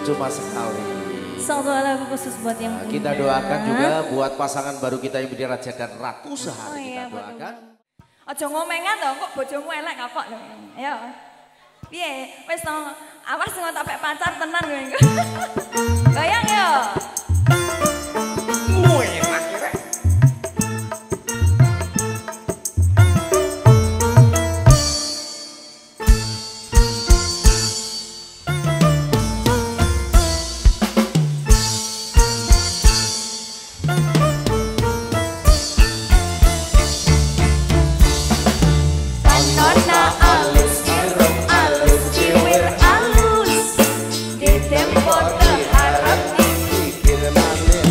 Speaker 2: cuma sekali.
Speaker 4: Satu lagu khusus buat yang
Speaker 2: Nah, kita doakan juga buat pasangan baru kita yang Diraja dan Ratu Sehari.
Speaker 4: Oh, iya,
Speaker 2: kita doakan.
Speaker 5: Aja ngomengan to, kok bojomu elek kok lho. Ayo. Piye? Wis to, awas ngono tak pacar tenan kowe. Bayang yo.
Speaker 3: Di tempo terharap dipikir manis.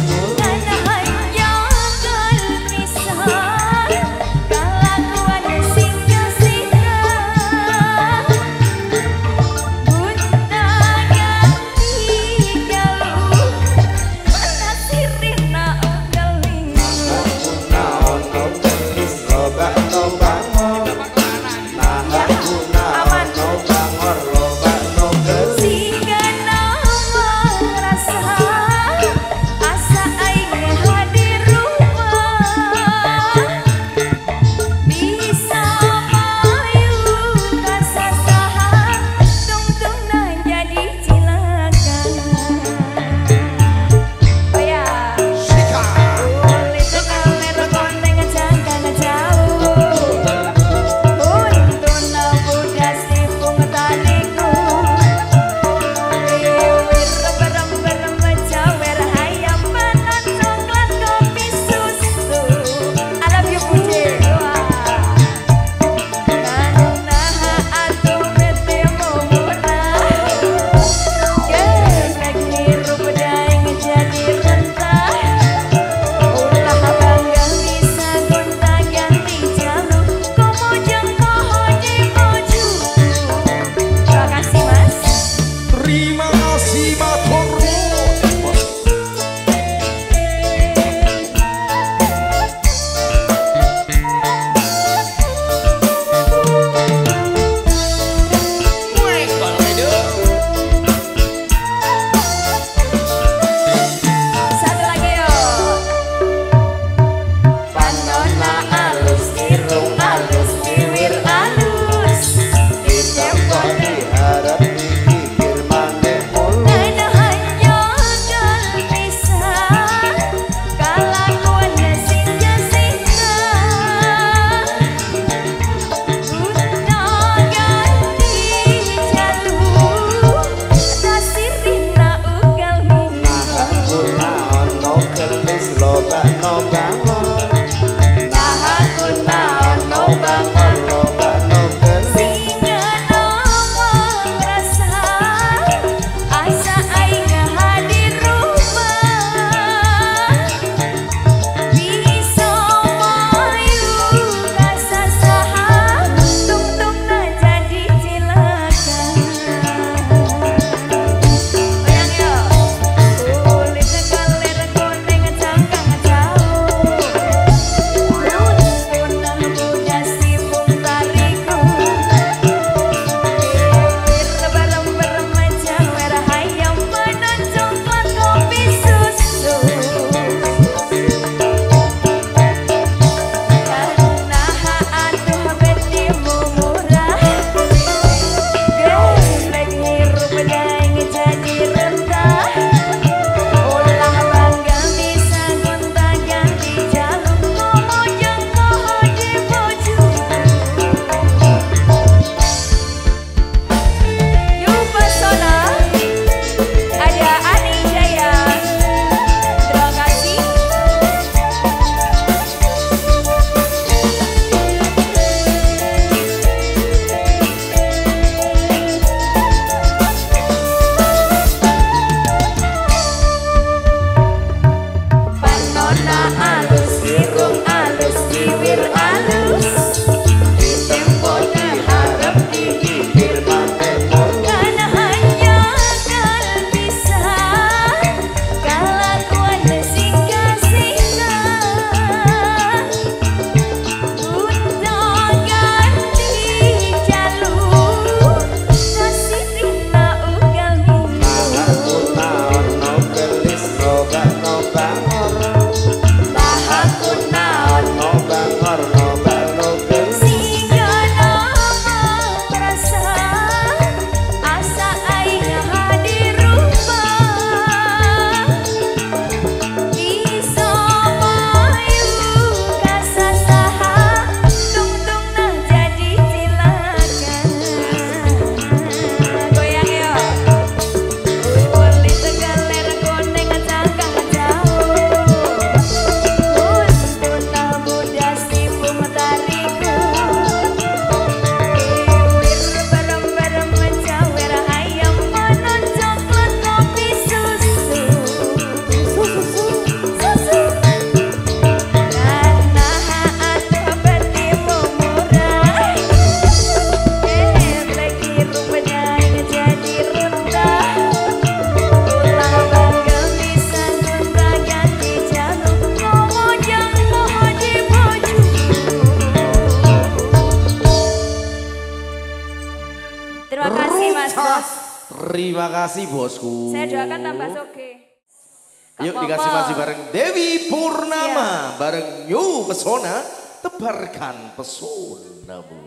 Speaker 2: Terima kasih bosku.
Speaker 5: Saya doakan tambah soge.
Speaker 2: Yuk dikasih masih bareng Dewi Purnama, ya. Bareng New Pesona, tebarkan pesonamu.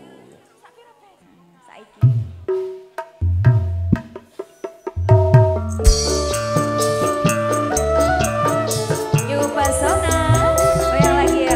Speaker 5: New Pesona, goyang lagi ya.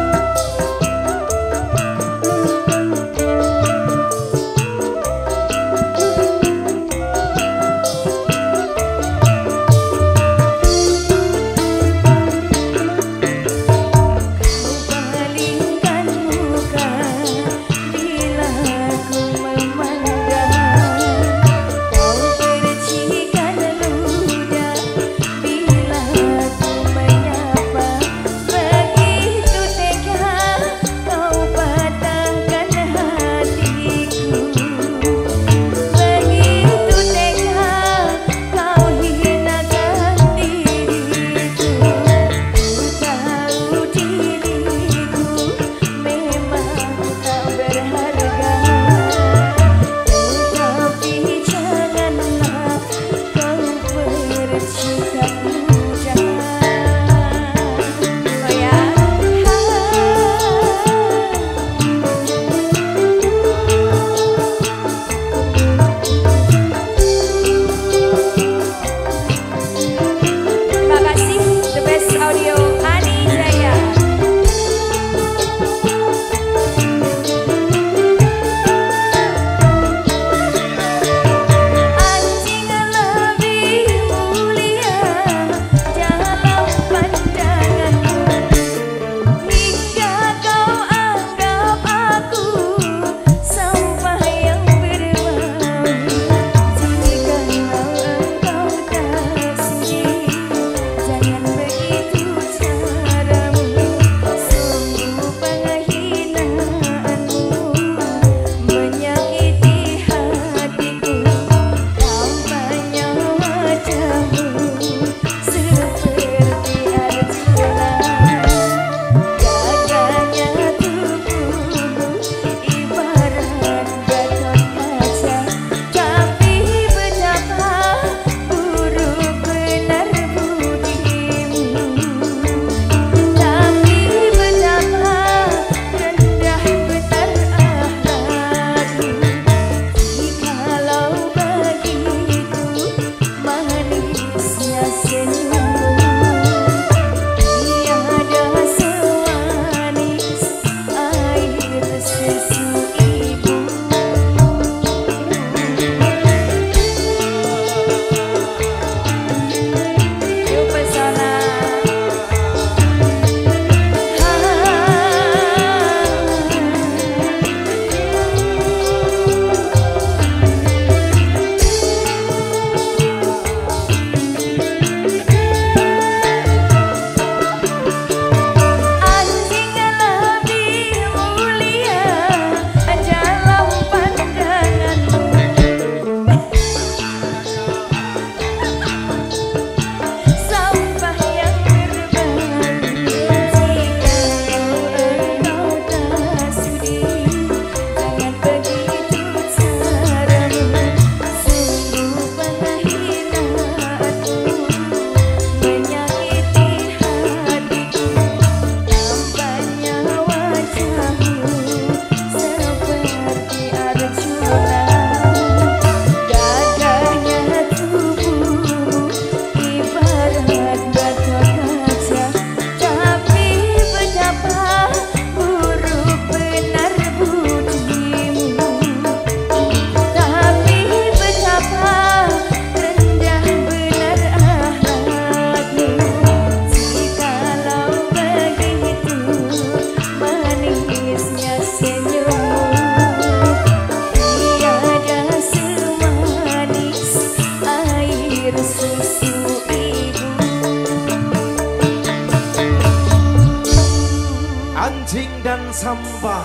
Speaker 2: dan sampah.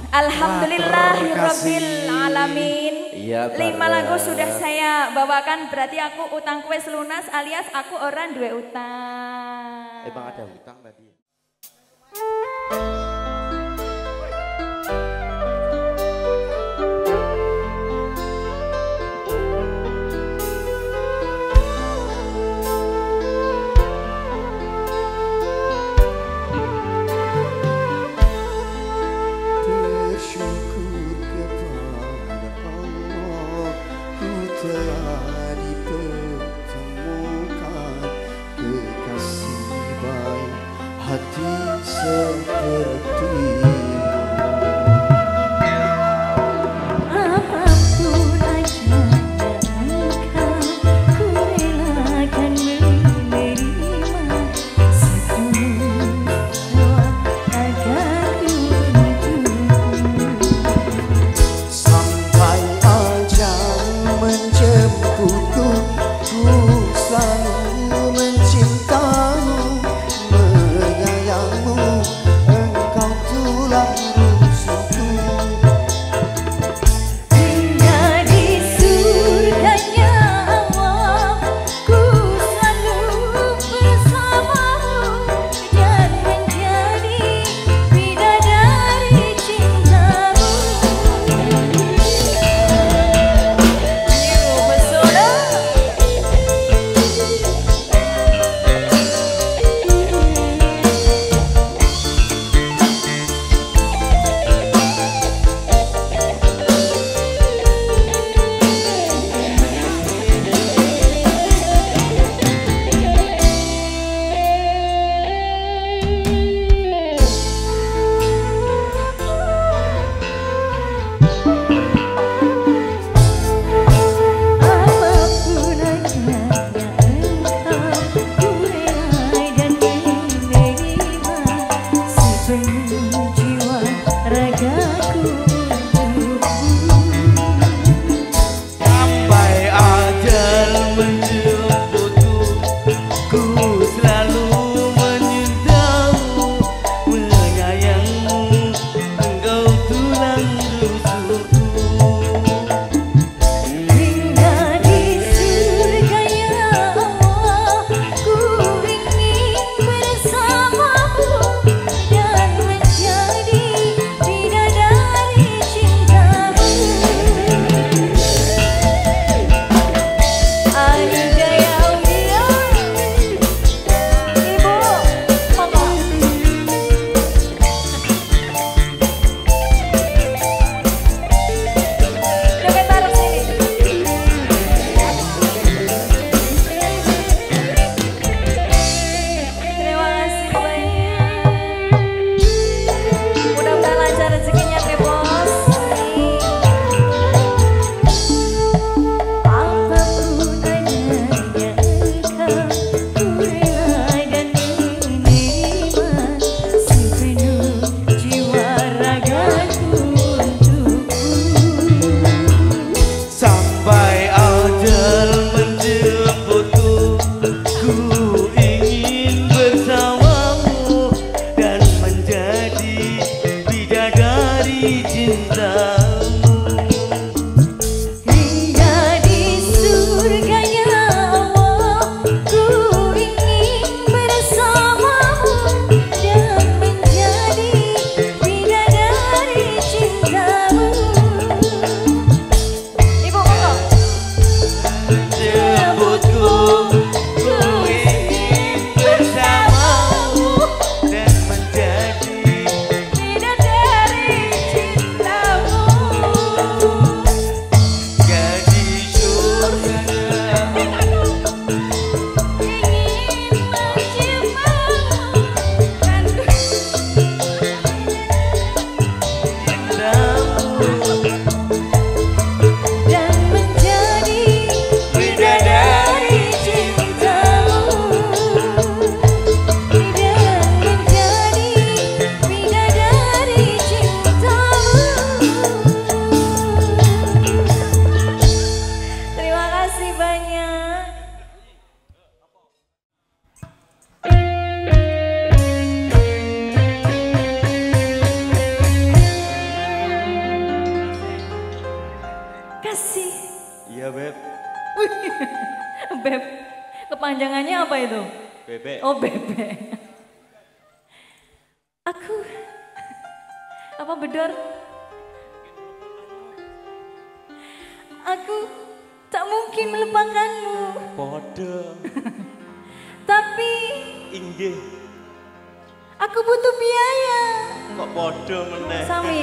Speaker 5: Alhamdulillahirabbil alamin.
Speaker 2: Ya,
Speaker 5: lima lagu sudah saya bawakan, berarti aku utang kue lunas alias aku orang dua utang.
Speaker 2: Emang ada hutang tadi?
Speaker 4: ragaku
Speaker 1: Sampai ajal menjemputku, ku selalu menyintamu, menyayangmu, engkau tulang rusukku.
Speaker 4: hingga di surga ya Allah, ku ingin bersamamu dan menjadi bidadari cintamu. Aida ya Ulia, Ibu, Mama. Coba taruh sini. Terima kasih banyak. Mudah-mudahan lancar rezekinya Teh Bos. Apapun adanya engkau, ku rela dan menerima sepenuh jiwa ragaku untukmu.
Speaker 1: Sampai ajal menjemputku, ku ingin bersamamu dan menjadi bidadari cintamu.
Speaker 4: Hingga di surga ya Allah, ku ingin bersamamu dan menjadi bidadari cintamu. Ibu monggo.
Speaker 1: Menjemputku, ku ingin bersamamu dan menjadi
Speaker 4: Bidadari cintamu.
Speaker 1: gadis surga.
Speaker 4: Ingin menciumamu dan dan menjadi bidadari cintamu, dan menjadi bidadari cintamu. Terima kasih banyak. Kasih.
Speaker 1: Iya Beb,
Speaker 4: Beb, kepanjangannya apa itu?
Speaker 1: Bebek.
Speaker 4: Oh, bebek. Aku, apa bedor? Aku tak mungkin melupakanmu,
Speaker 1: Podo,
Speaker 4: tapi
Speaker 1: inggih,
Speaker 4: aku butuh biaya.
Speaker 1: kok podo meneh.
Speaker 4: Sami.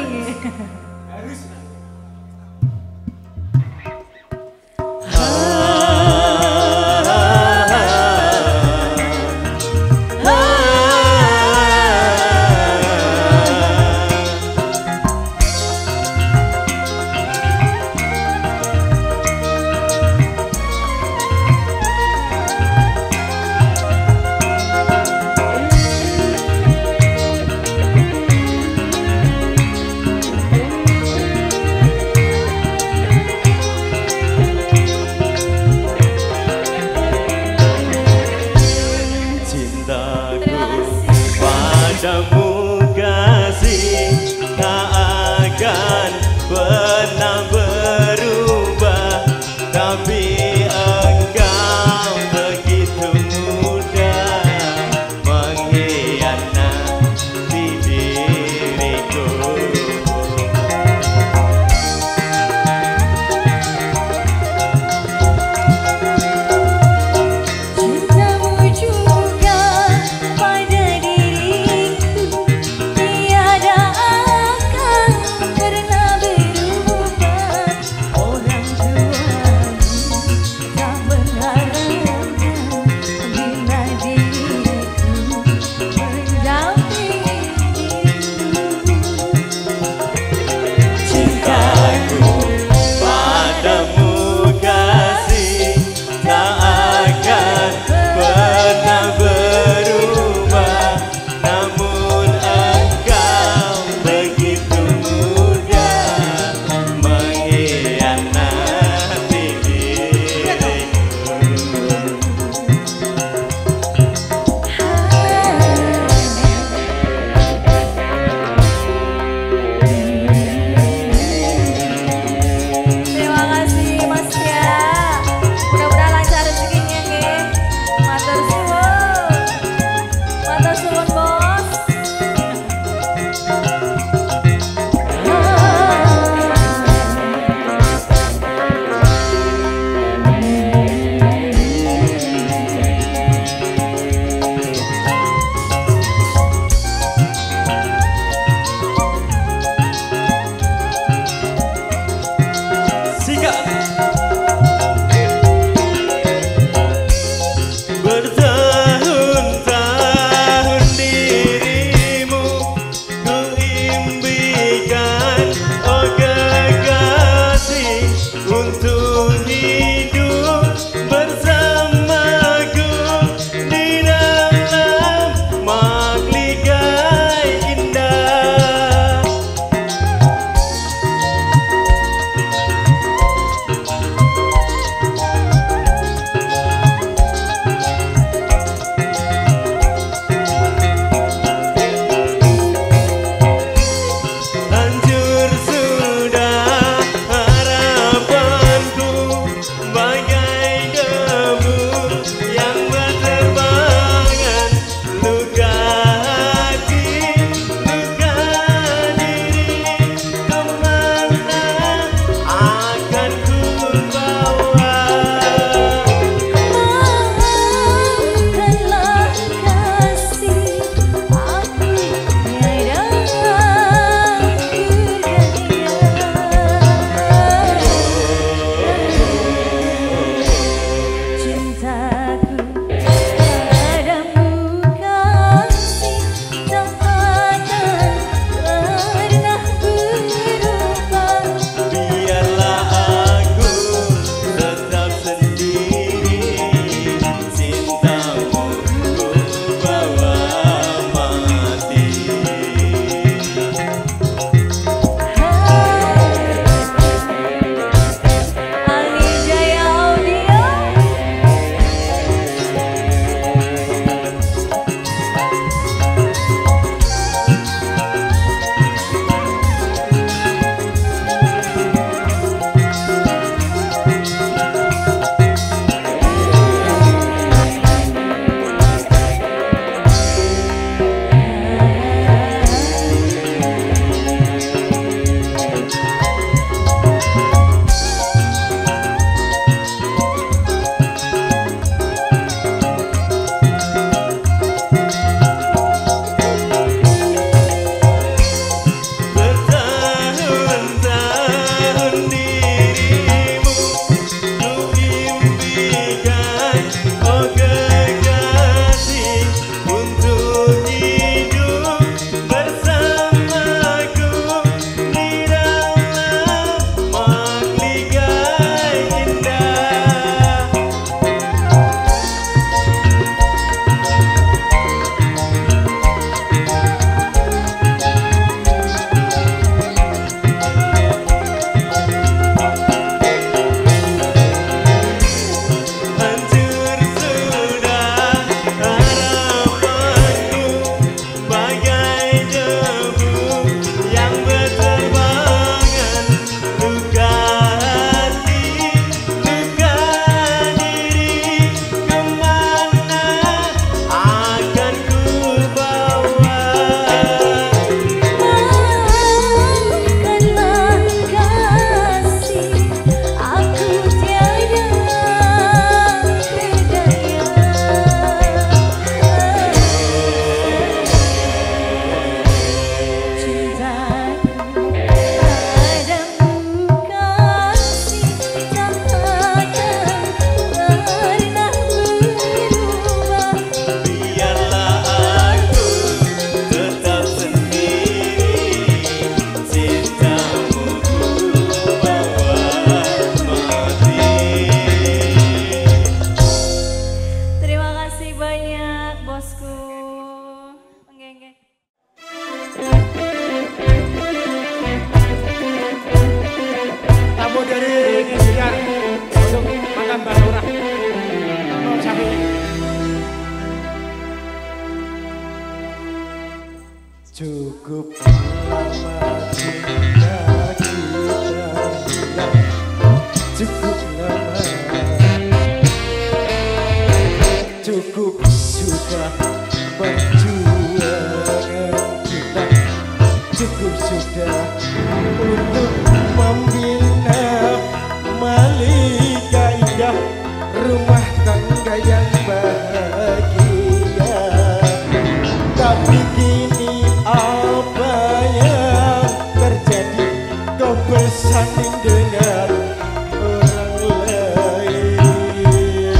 Speaker 6: untuk membina Malika indah rumah tangga yang bahagia. Tapi kini apa yang terjadi? Kau bersanding dengan orang lain.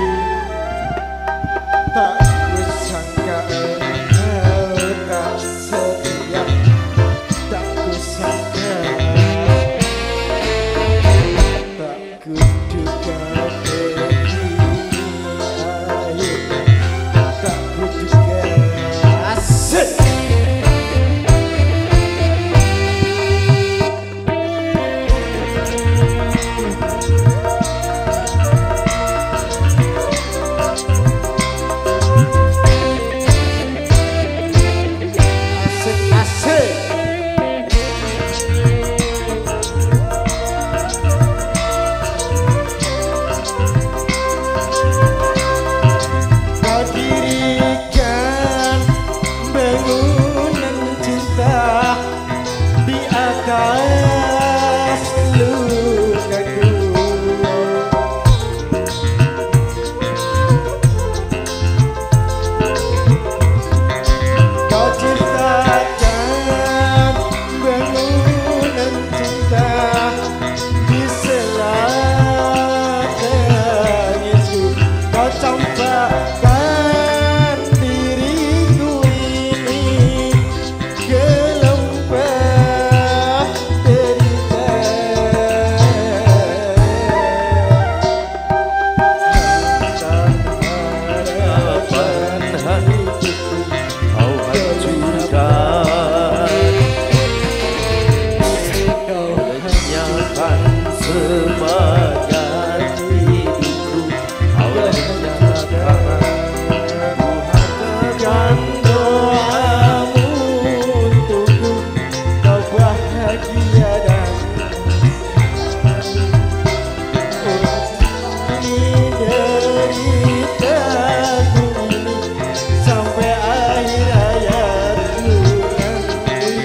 Speaker 6: Tak kusangka engkau tak setia, tak kusangka, tak kuduga begini akhirnya, tak kuduga. Asik. Asik, asik. Kau dirikan bangunan cinta di atas lukaku. Kau ciptakan bangunan cinta di sela tangisku. Kau campakkan diriku ini ke lembah derita. Harapan hidupku
Speaker 2: Kau hancurkan,
Speaker 6: kau
Speaker 2: lenyapkan semangat hidupku. Kau lenyapkan, ku harapkan
Speaker 6: doamu untukku, kau bahagia dan ini deritaku ini sampai akhir hayatku nanti.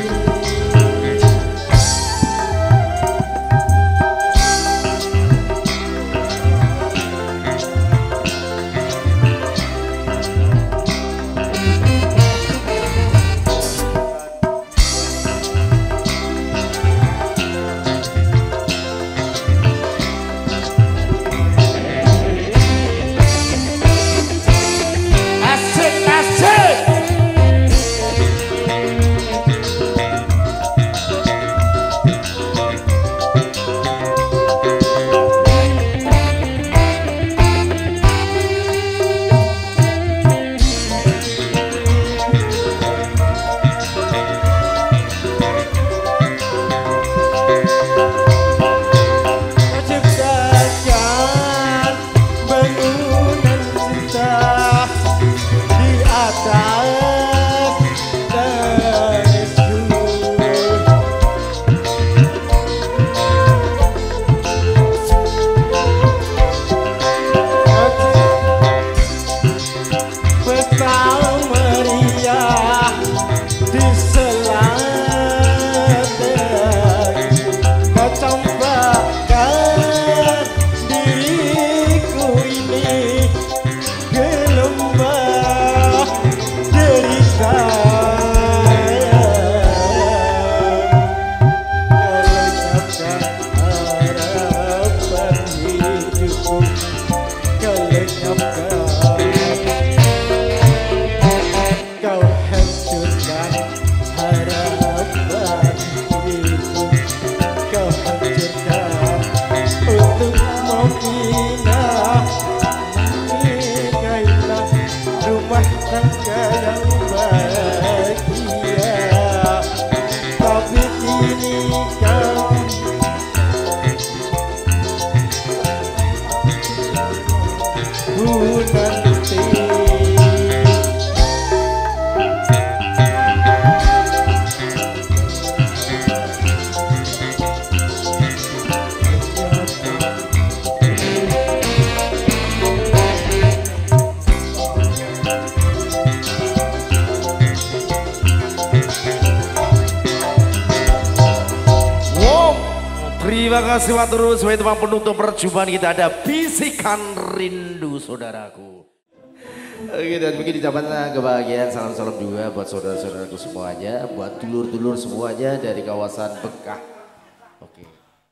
Speaker 2: Terima kasih matur sebagai teman penutup perjumpaan kita ada Bisikan Rindu saudaraku. Oke, dan begini zamannya kebahagiaan, salam-salam juga buat saudara-saudaraku semuanya, buat dulur-dulur semuanya dari kawasan Bekah. Oke.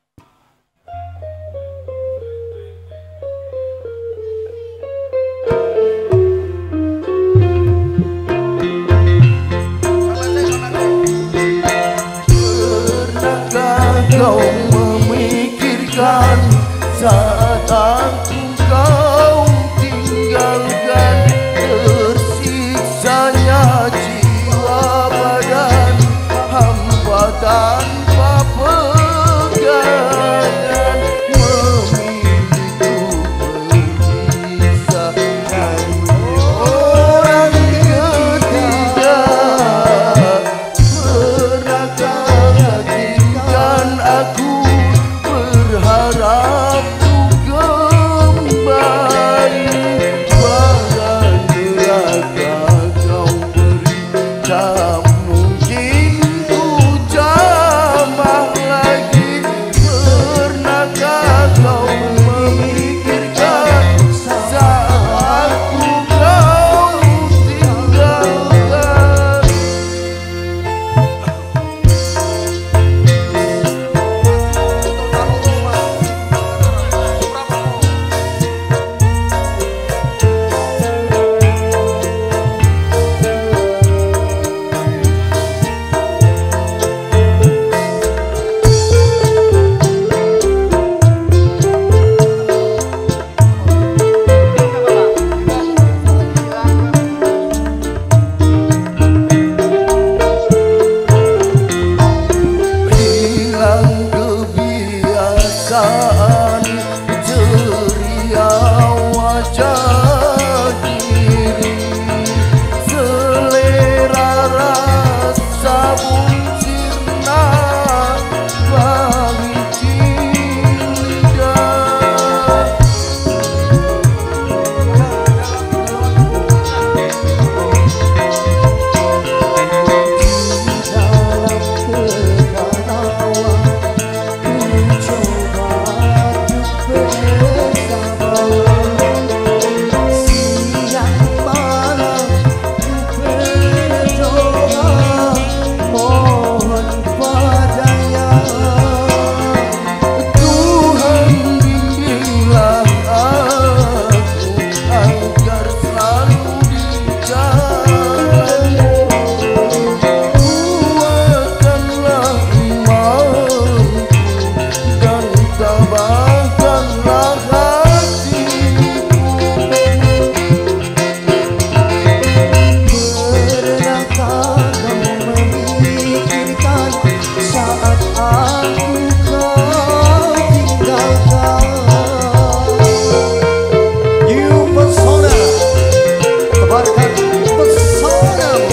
Speaker 6: Pernahkah kau memikirkan saat aku kau tinggalkan, tersiksanya jiwa badan hamba tanpa pegangan, memiliki berpisah dari orang ketiga. Pernahkah yakinkan aku berharap kembali, bagai neraka kau beri, tak mungkin ku jamah lagi. Pernahkah kau memikirkan saat aku kau tinggalkan? Hilang kebiasaan ceria wajah diri, selera rasa pun sirna bagi lidah. Dalam kegalauan ku coba untuk bersabar, siang malam ku berdoa mohon padanya, Tuhan bimbinglah aku agar selalu di jalan. Kuatkanlah imanku dan tabahkanlah hatiku. Pernahkah kau memikirkan saat aku kau tinggalkan? You pesona, tebarkan pesonamu.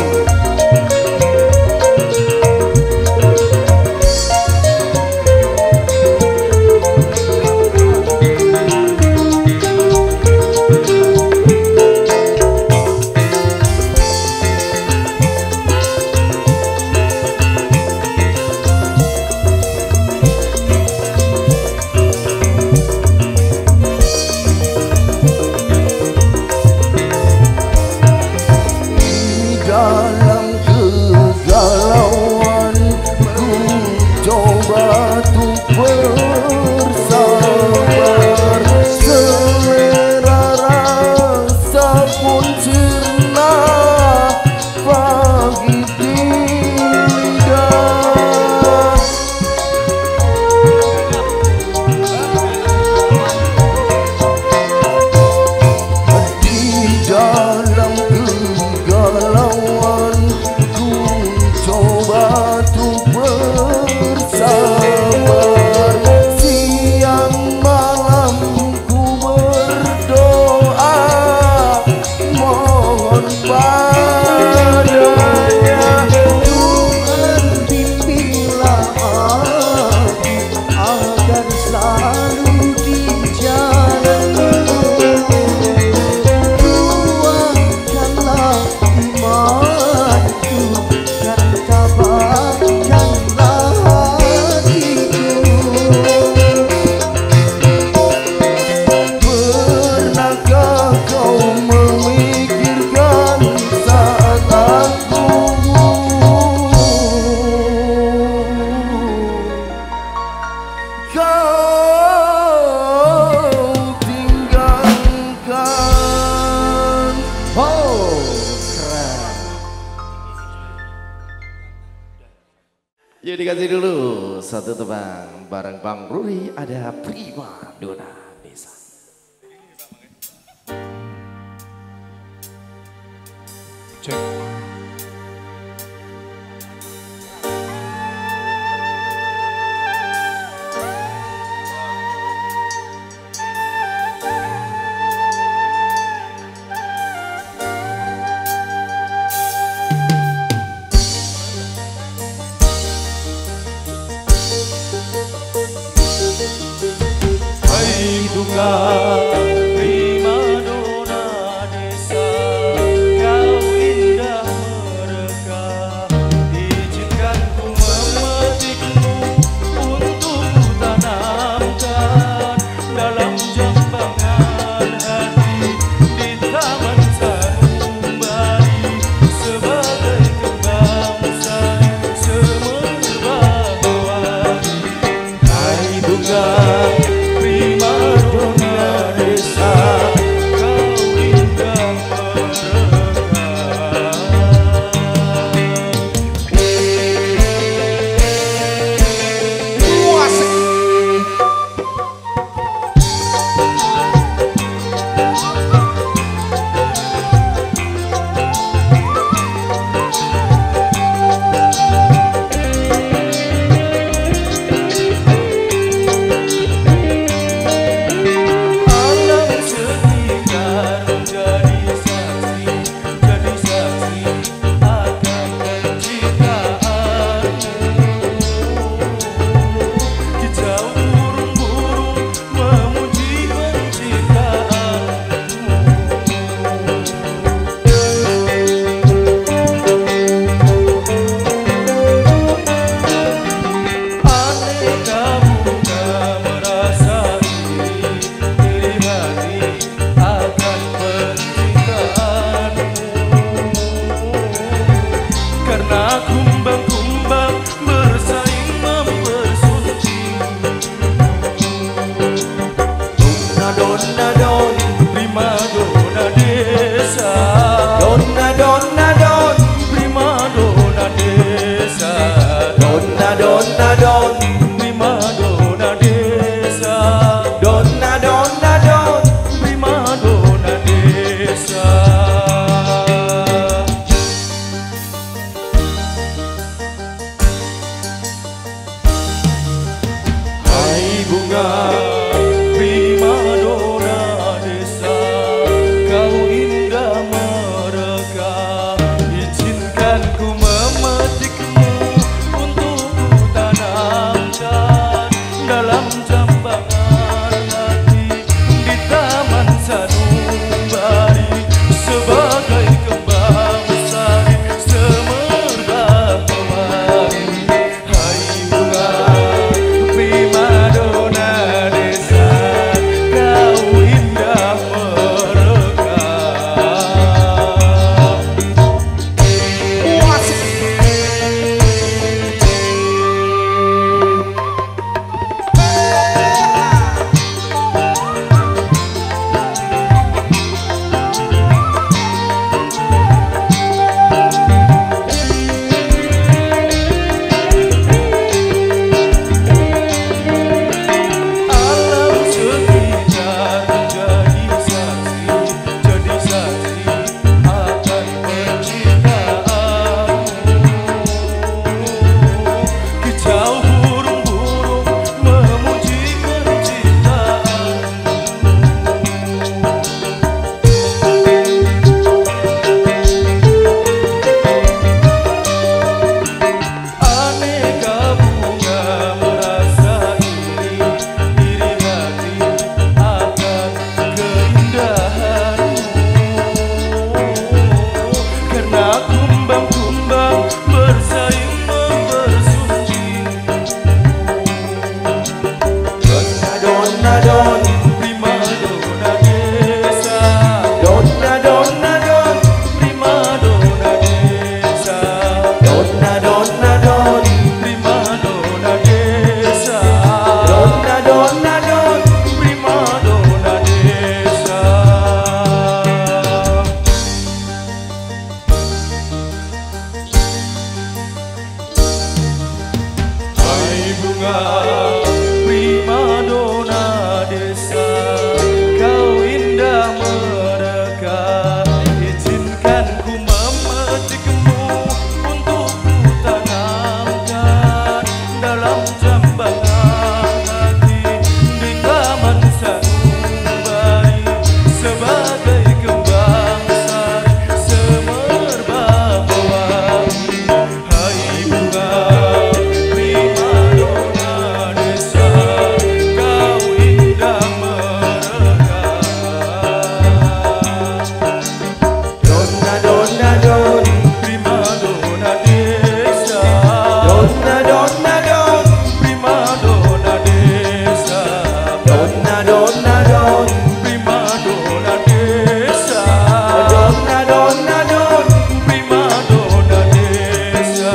Speaker 6: Di dalam kegalauan ku coba untuk bersabar, selera rasa pun sirna bagi lidah. Di dalam kegalauan ku coba untuk bersabar, siang malam ku berdoa mohon padanya, Tuhan bimbinglah aku agar selalu di jalan. Kuatkanlah imanku dan tabahkanlah hatiku.
Speaker 2: dikasih dulu satu tebang bareng Bang Ruri, ada Prima Dona Desa.
Speaker 7: Cek.
Speaker 1: Prima dona desa, kau indah mereka. Izinkan ku memetikmu untuk ku tanamkan dalam jambangan hati di taman sanubari sebagai kembang sari semerbak hawani. Hai bunga Prima dona desa, kau indah bunga primadona desa, kau indah mereka. Izinkan ku memetikmu untuk ku tanamkan dalam jambangan hati di taman sanubari sebagai kembang sari semerbak wangi. Hai bunga primadona desa, kau indah mereka.
Speaker 6: Donna donna don,
Speaker 1: Primadona desa,
Speaker 6: donna donna don,
Speaker 1: primadona desa,
Speaker 6: donna donna don,
Speaker 1: primadona desa,
Speaker 6: donna donna don.
Speaker 1: primadona desa.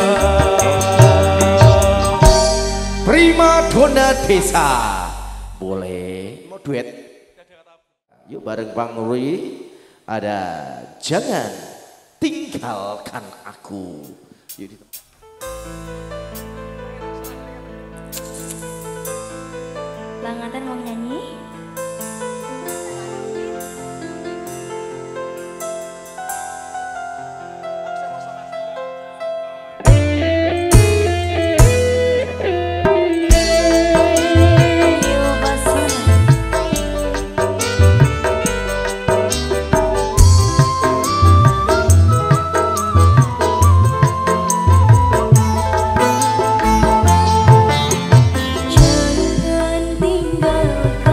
Speaker 2: Primadona desa. Boleh mau duet? Yuk bareng Bang Rui. Ada jangan tinggalkan aku. Yuk, di-
Speaker 4: Bang Anten mau nyanyi? Rio Basuna. Jangan tinggalkan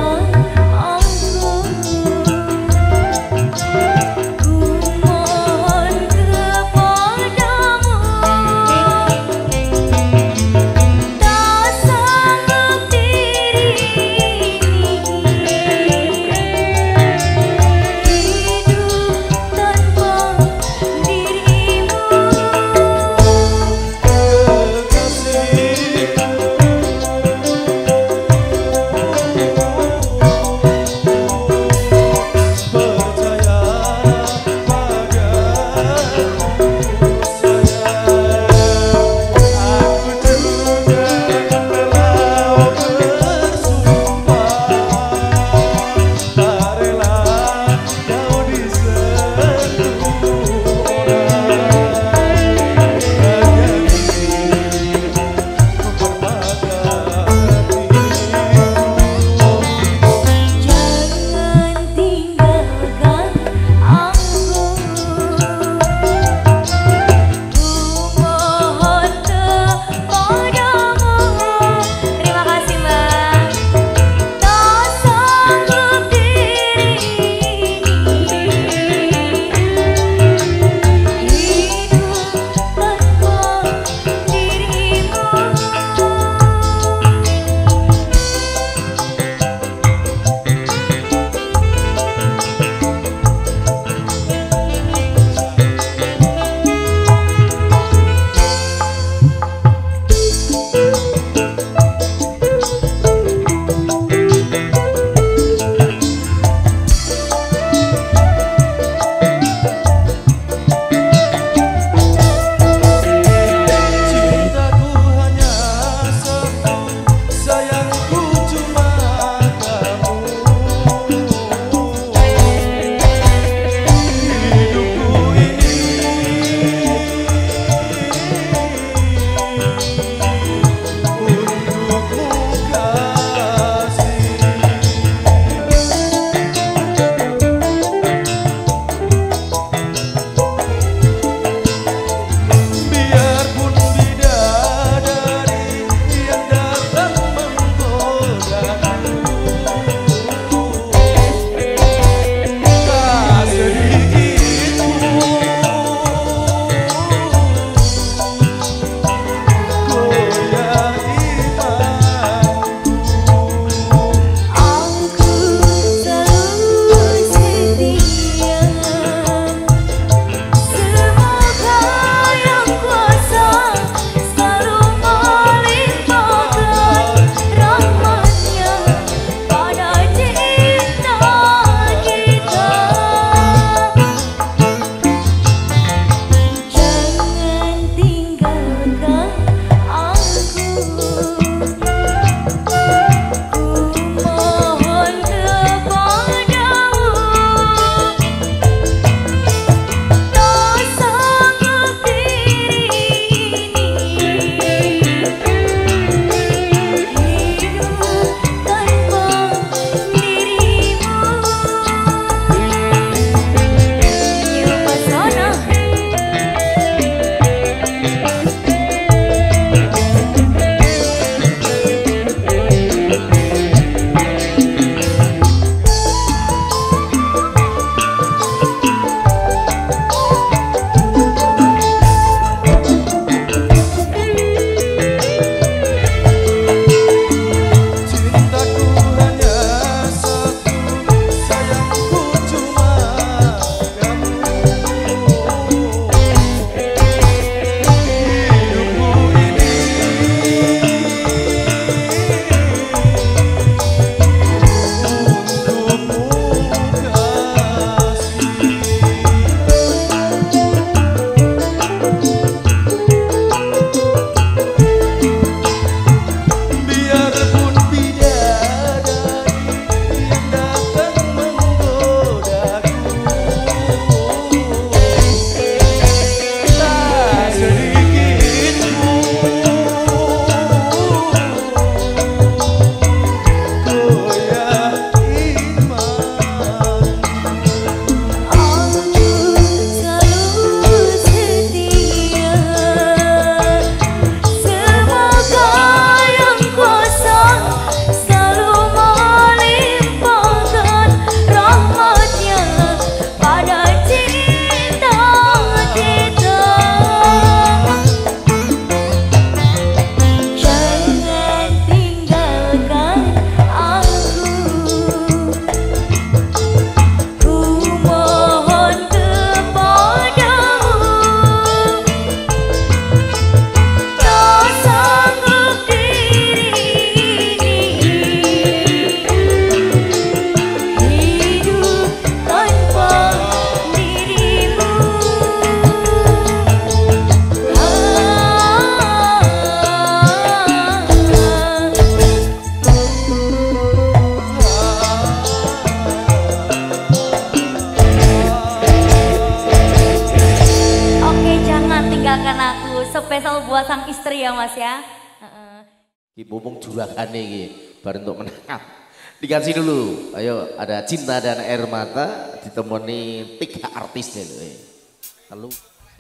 Speaker 3: Mas ya. Heeh.
Speaker 2: Ki mumpung juragane iki bar untuk menangkap. Dikasih dulu. Ayo ada Cinta dan Air Mata ditemani tiga artis ya lho. Lalu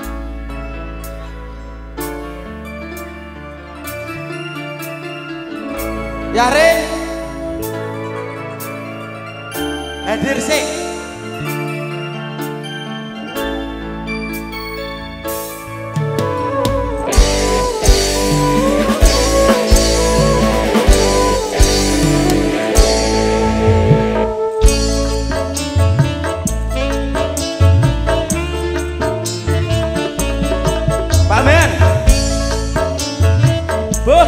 Speaker 6: Yarin hadir sih. Pamen Bu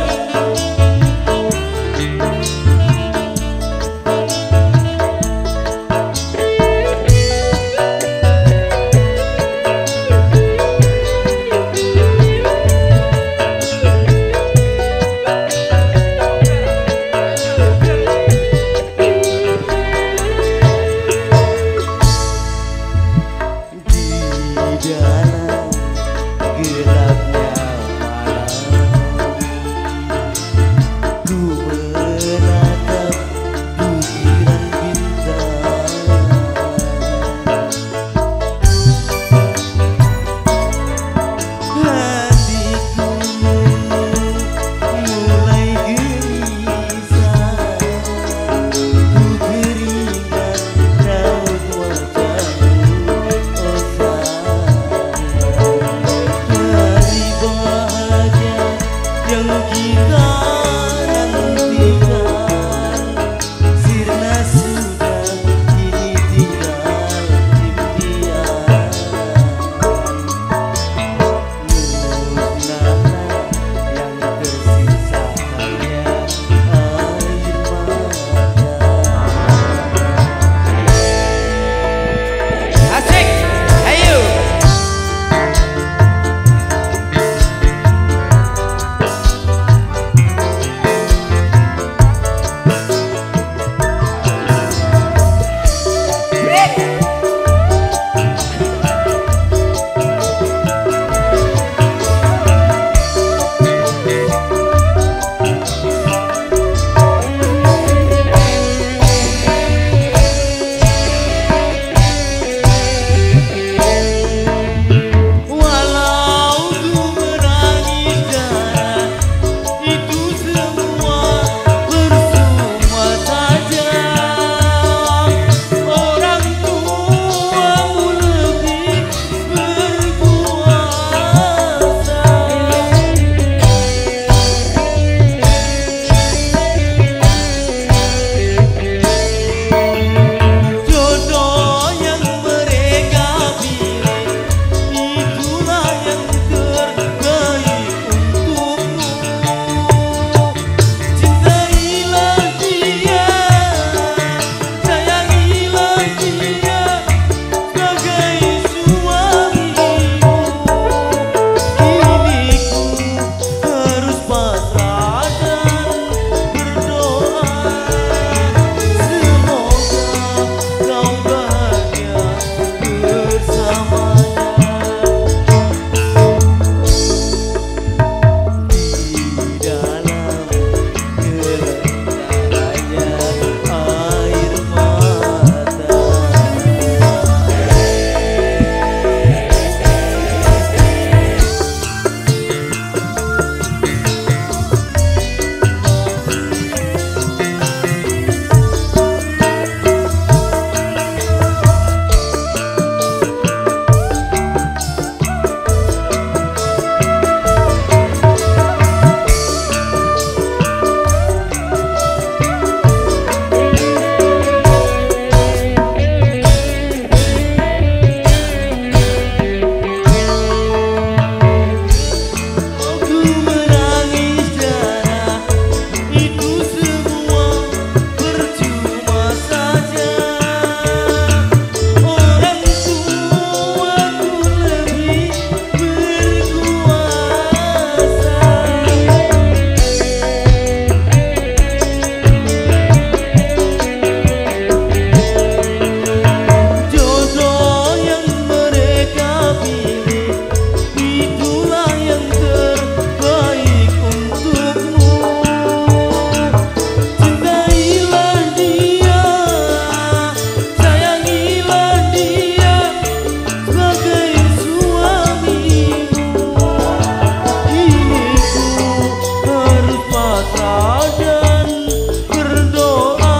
Speaker 8: dan berdoa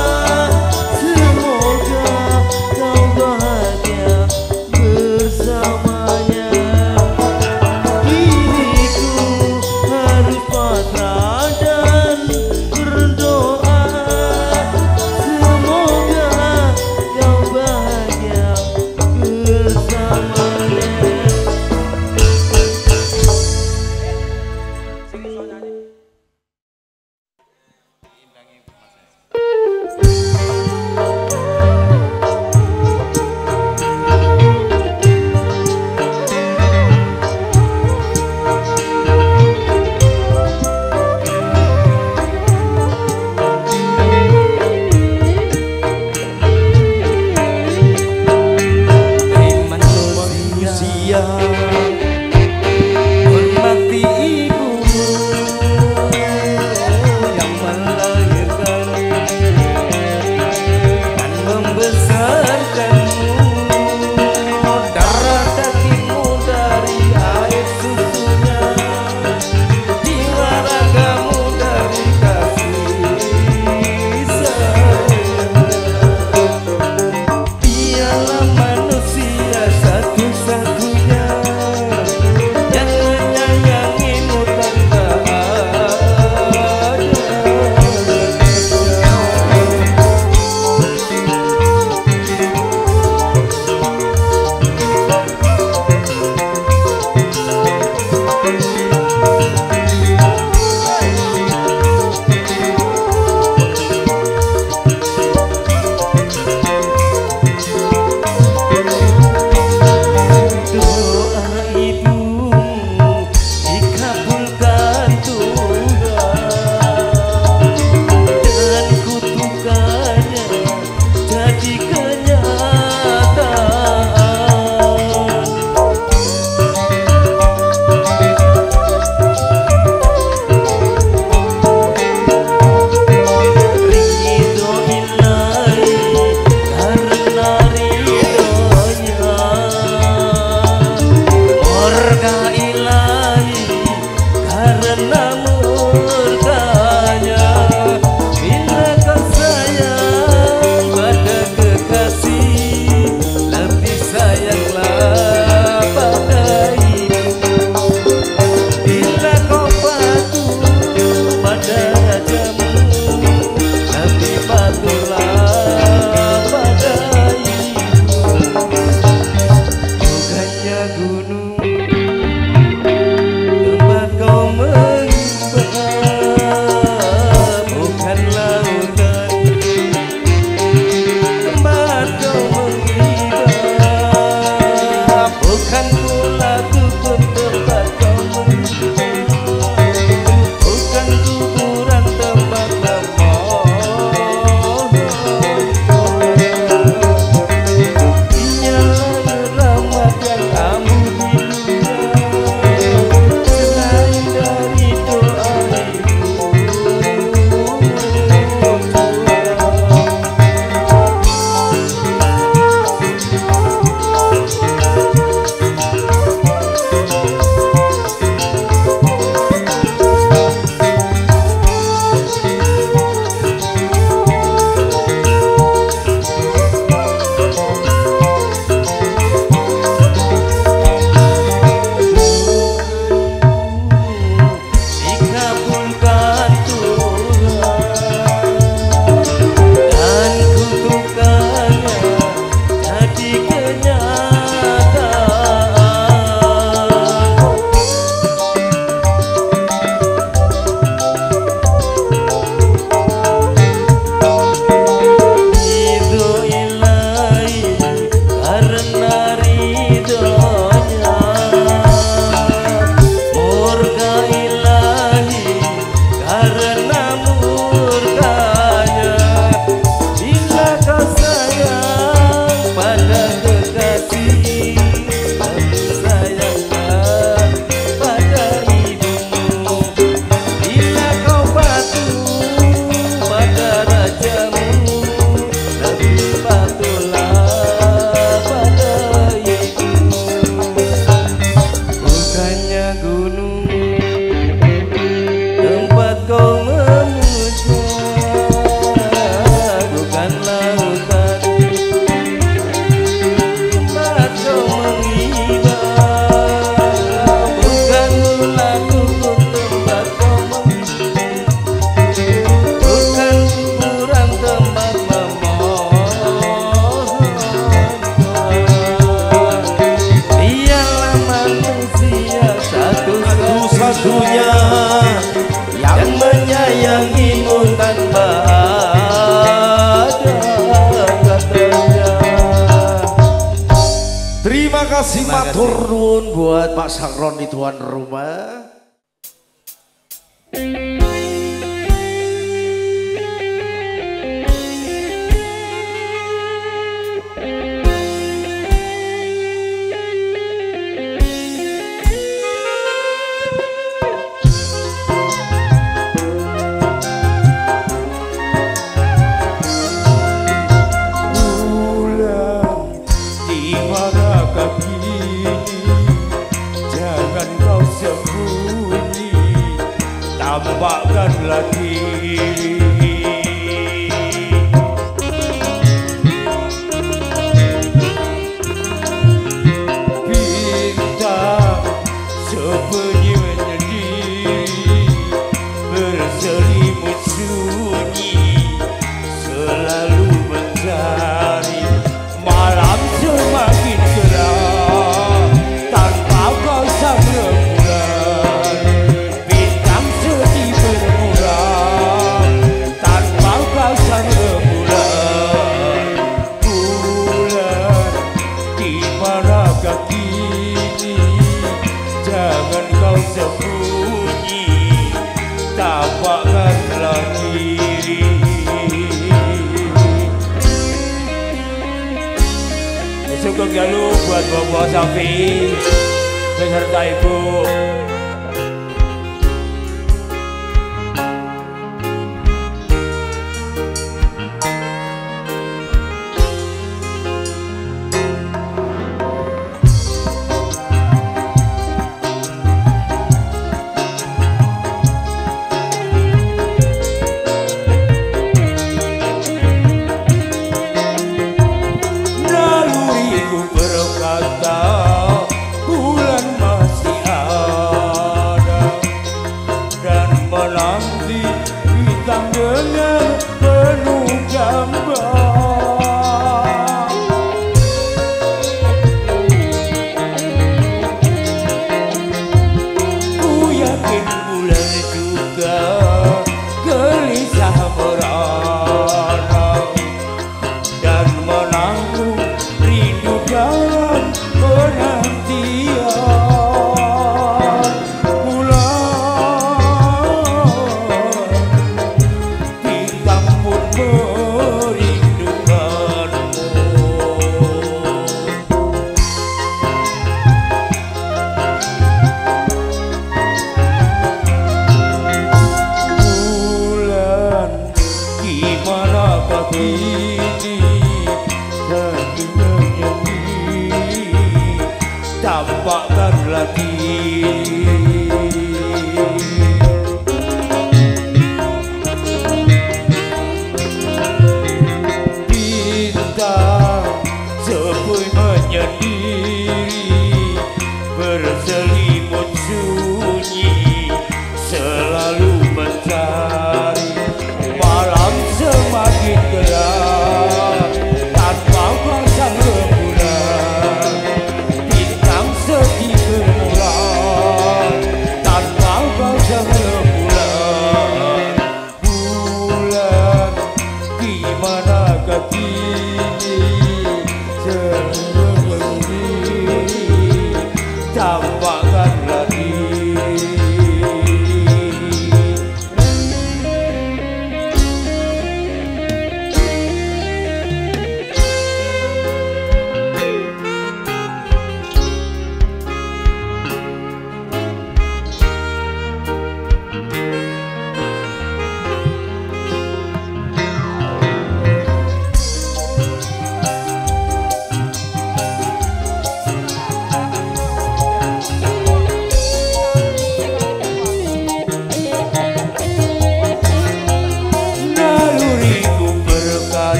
Speaker 8: semoga kau bahagia bersamanya. Diriku harus pasrah dan berdoa semoga kau bahagia bersamanya. bukan lautan baca menghibah, bukan lagu tempat ngomong, bukan kuburan tempat memohon. Dialah manusia satu-satunya yang menyayangimu tanpa ada katanya.
Speaker 2: Terima kasih matur nuwun buat Pak Sakron di tuan rumah.
Speaker 1: Jangan kau sembunyi, tampakkan lagi. Bintang sebenyi menyendiri, berselimut sunyi, selalu mencari. Malam semakin gelap tanpa kau sang rembulan, bintang sedih bermuram tanpa kau sang rembulan. Bulan di manakah kini, jangan kau sembunyi, tampakkanlah diri. Sugeng Jalu buat Bapak Safi beserta Ibu. Bulan masih ada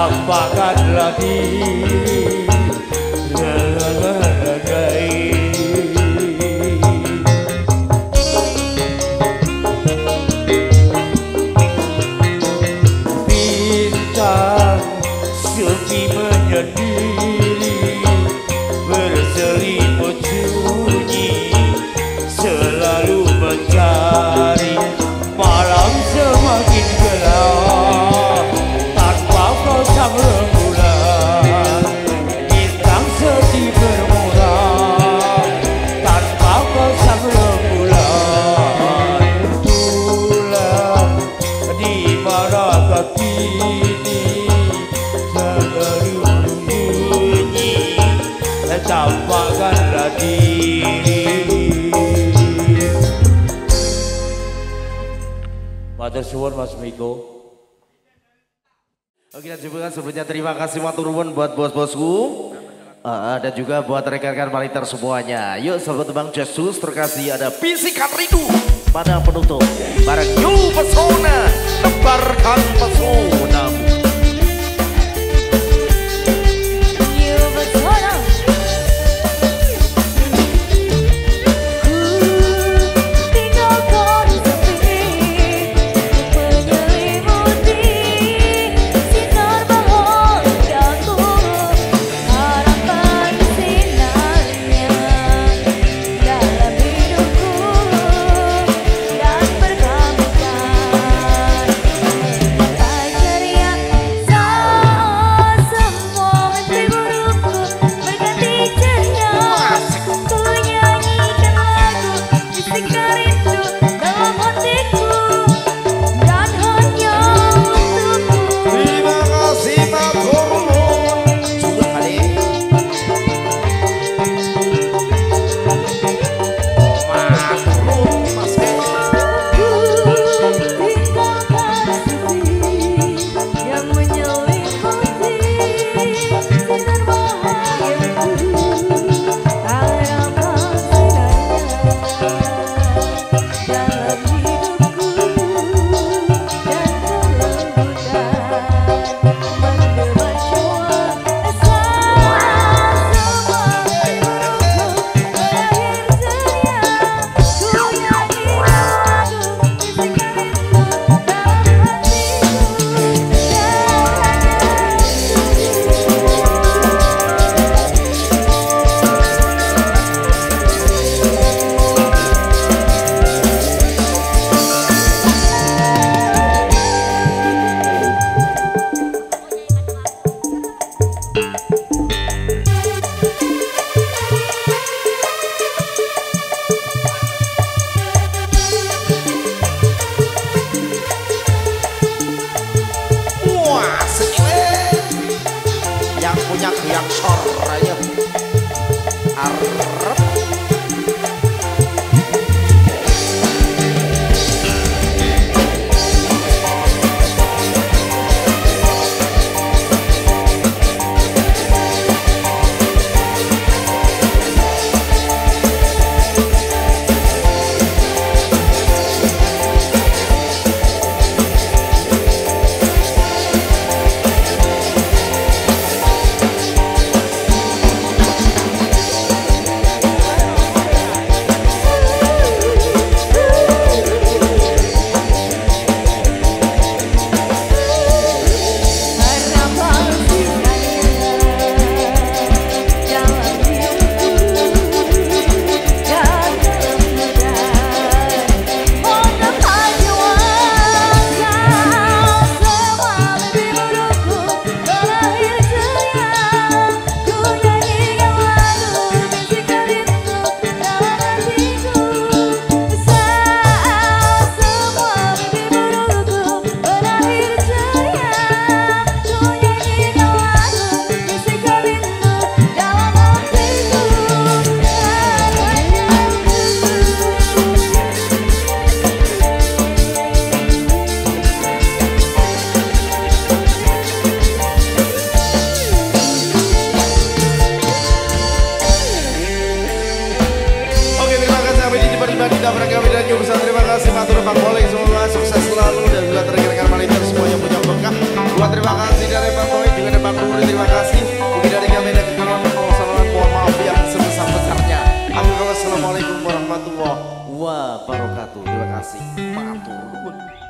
Speaker 1: tampakkanlah diri la la la la la. Bintang sepi menyendiri berselimut sunyi selalu mencari malam semakin gelap tanpa kau sang rembulan. Bintang sepi bermuram tanpa kau sang rembulan. Bulan di manakah kini selalu bunyi tampakkanlah diri. Matur suwun Mas Miko.
Speaker 2: Oke, dan juga sebelumnya terima kasih matur nuwun buat bos-bosku. Uh, dan juga buat rekan-rekan Maliter semuanya. Yuk sahabat Bang Jesus terkasih ada Bisikan Rindu pada penutup. Bareng Yu Pesona, tebarkan pesona.
Speaker 8: yang sor aja arep. Terima kasih matur Bang Boleh semua, sukses selalu dan juga rekan-rekan Maliter semuanya punya berkah. Buat terima kasih dari Bang Boy.
Speaker 2: wabarakatuh. Terima kasih. Matur nuwun.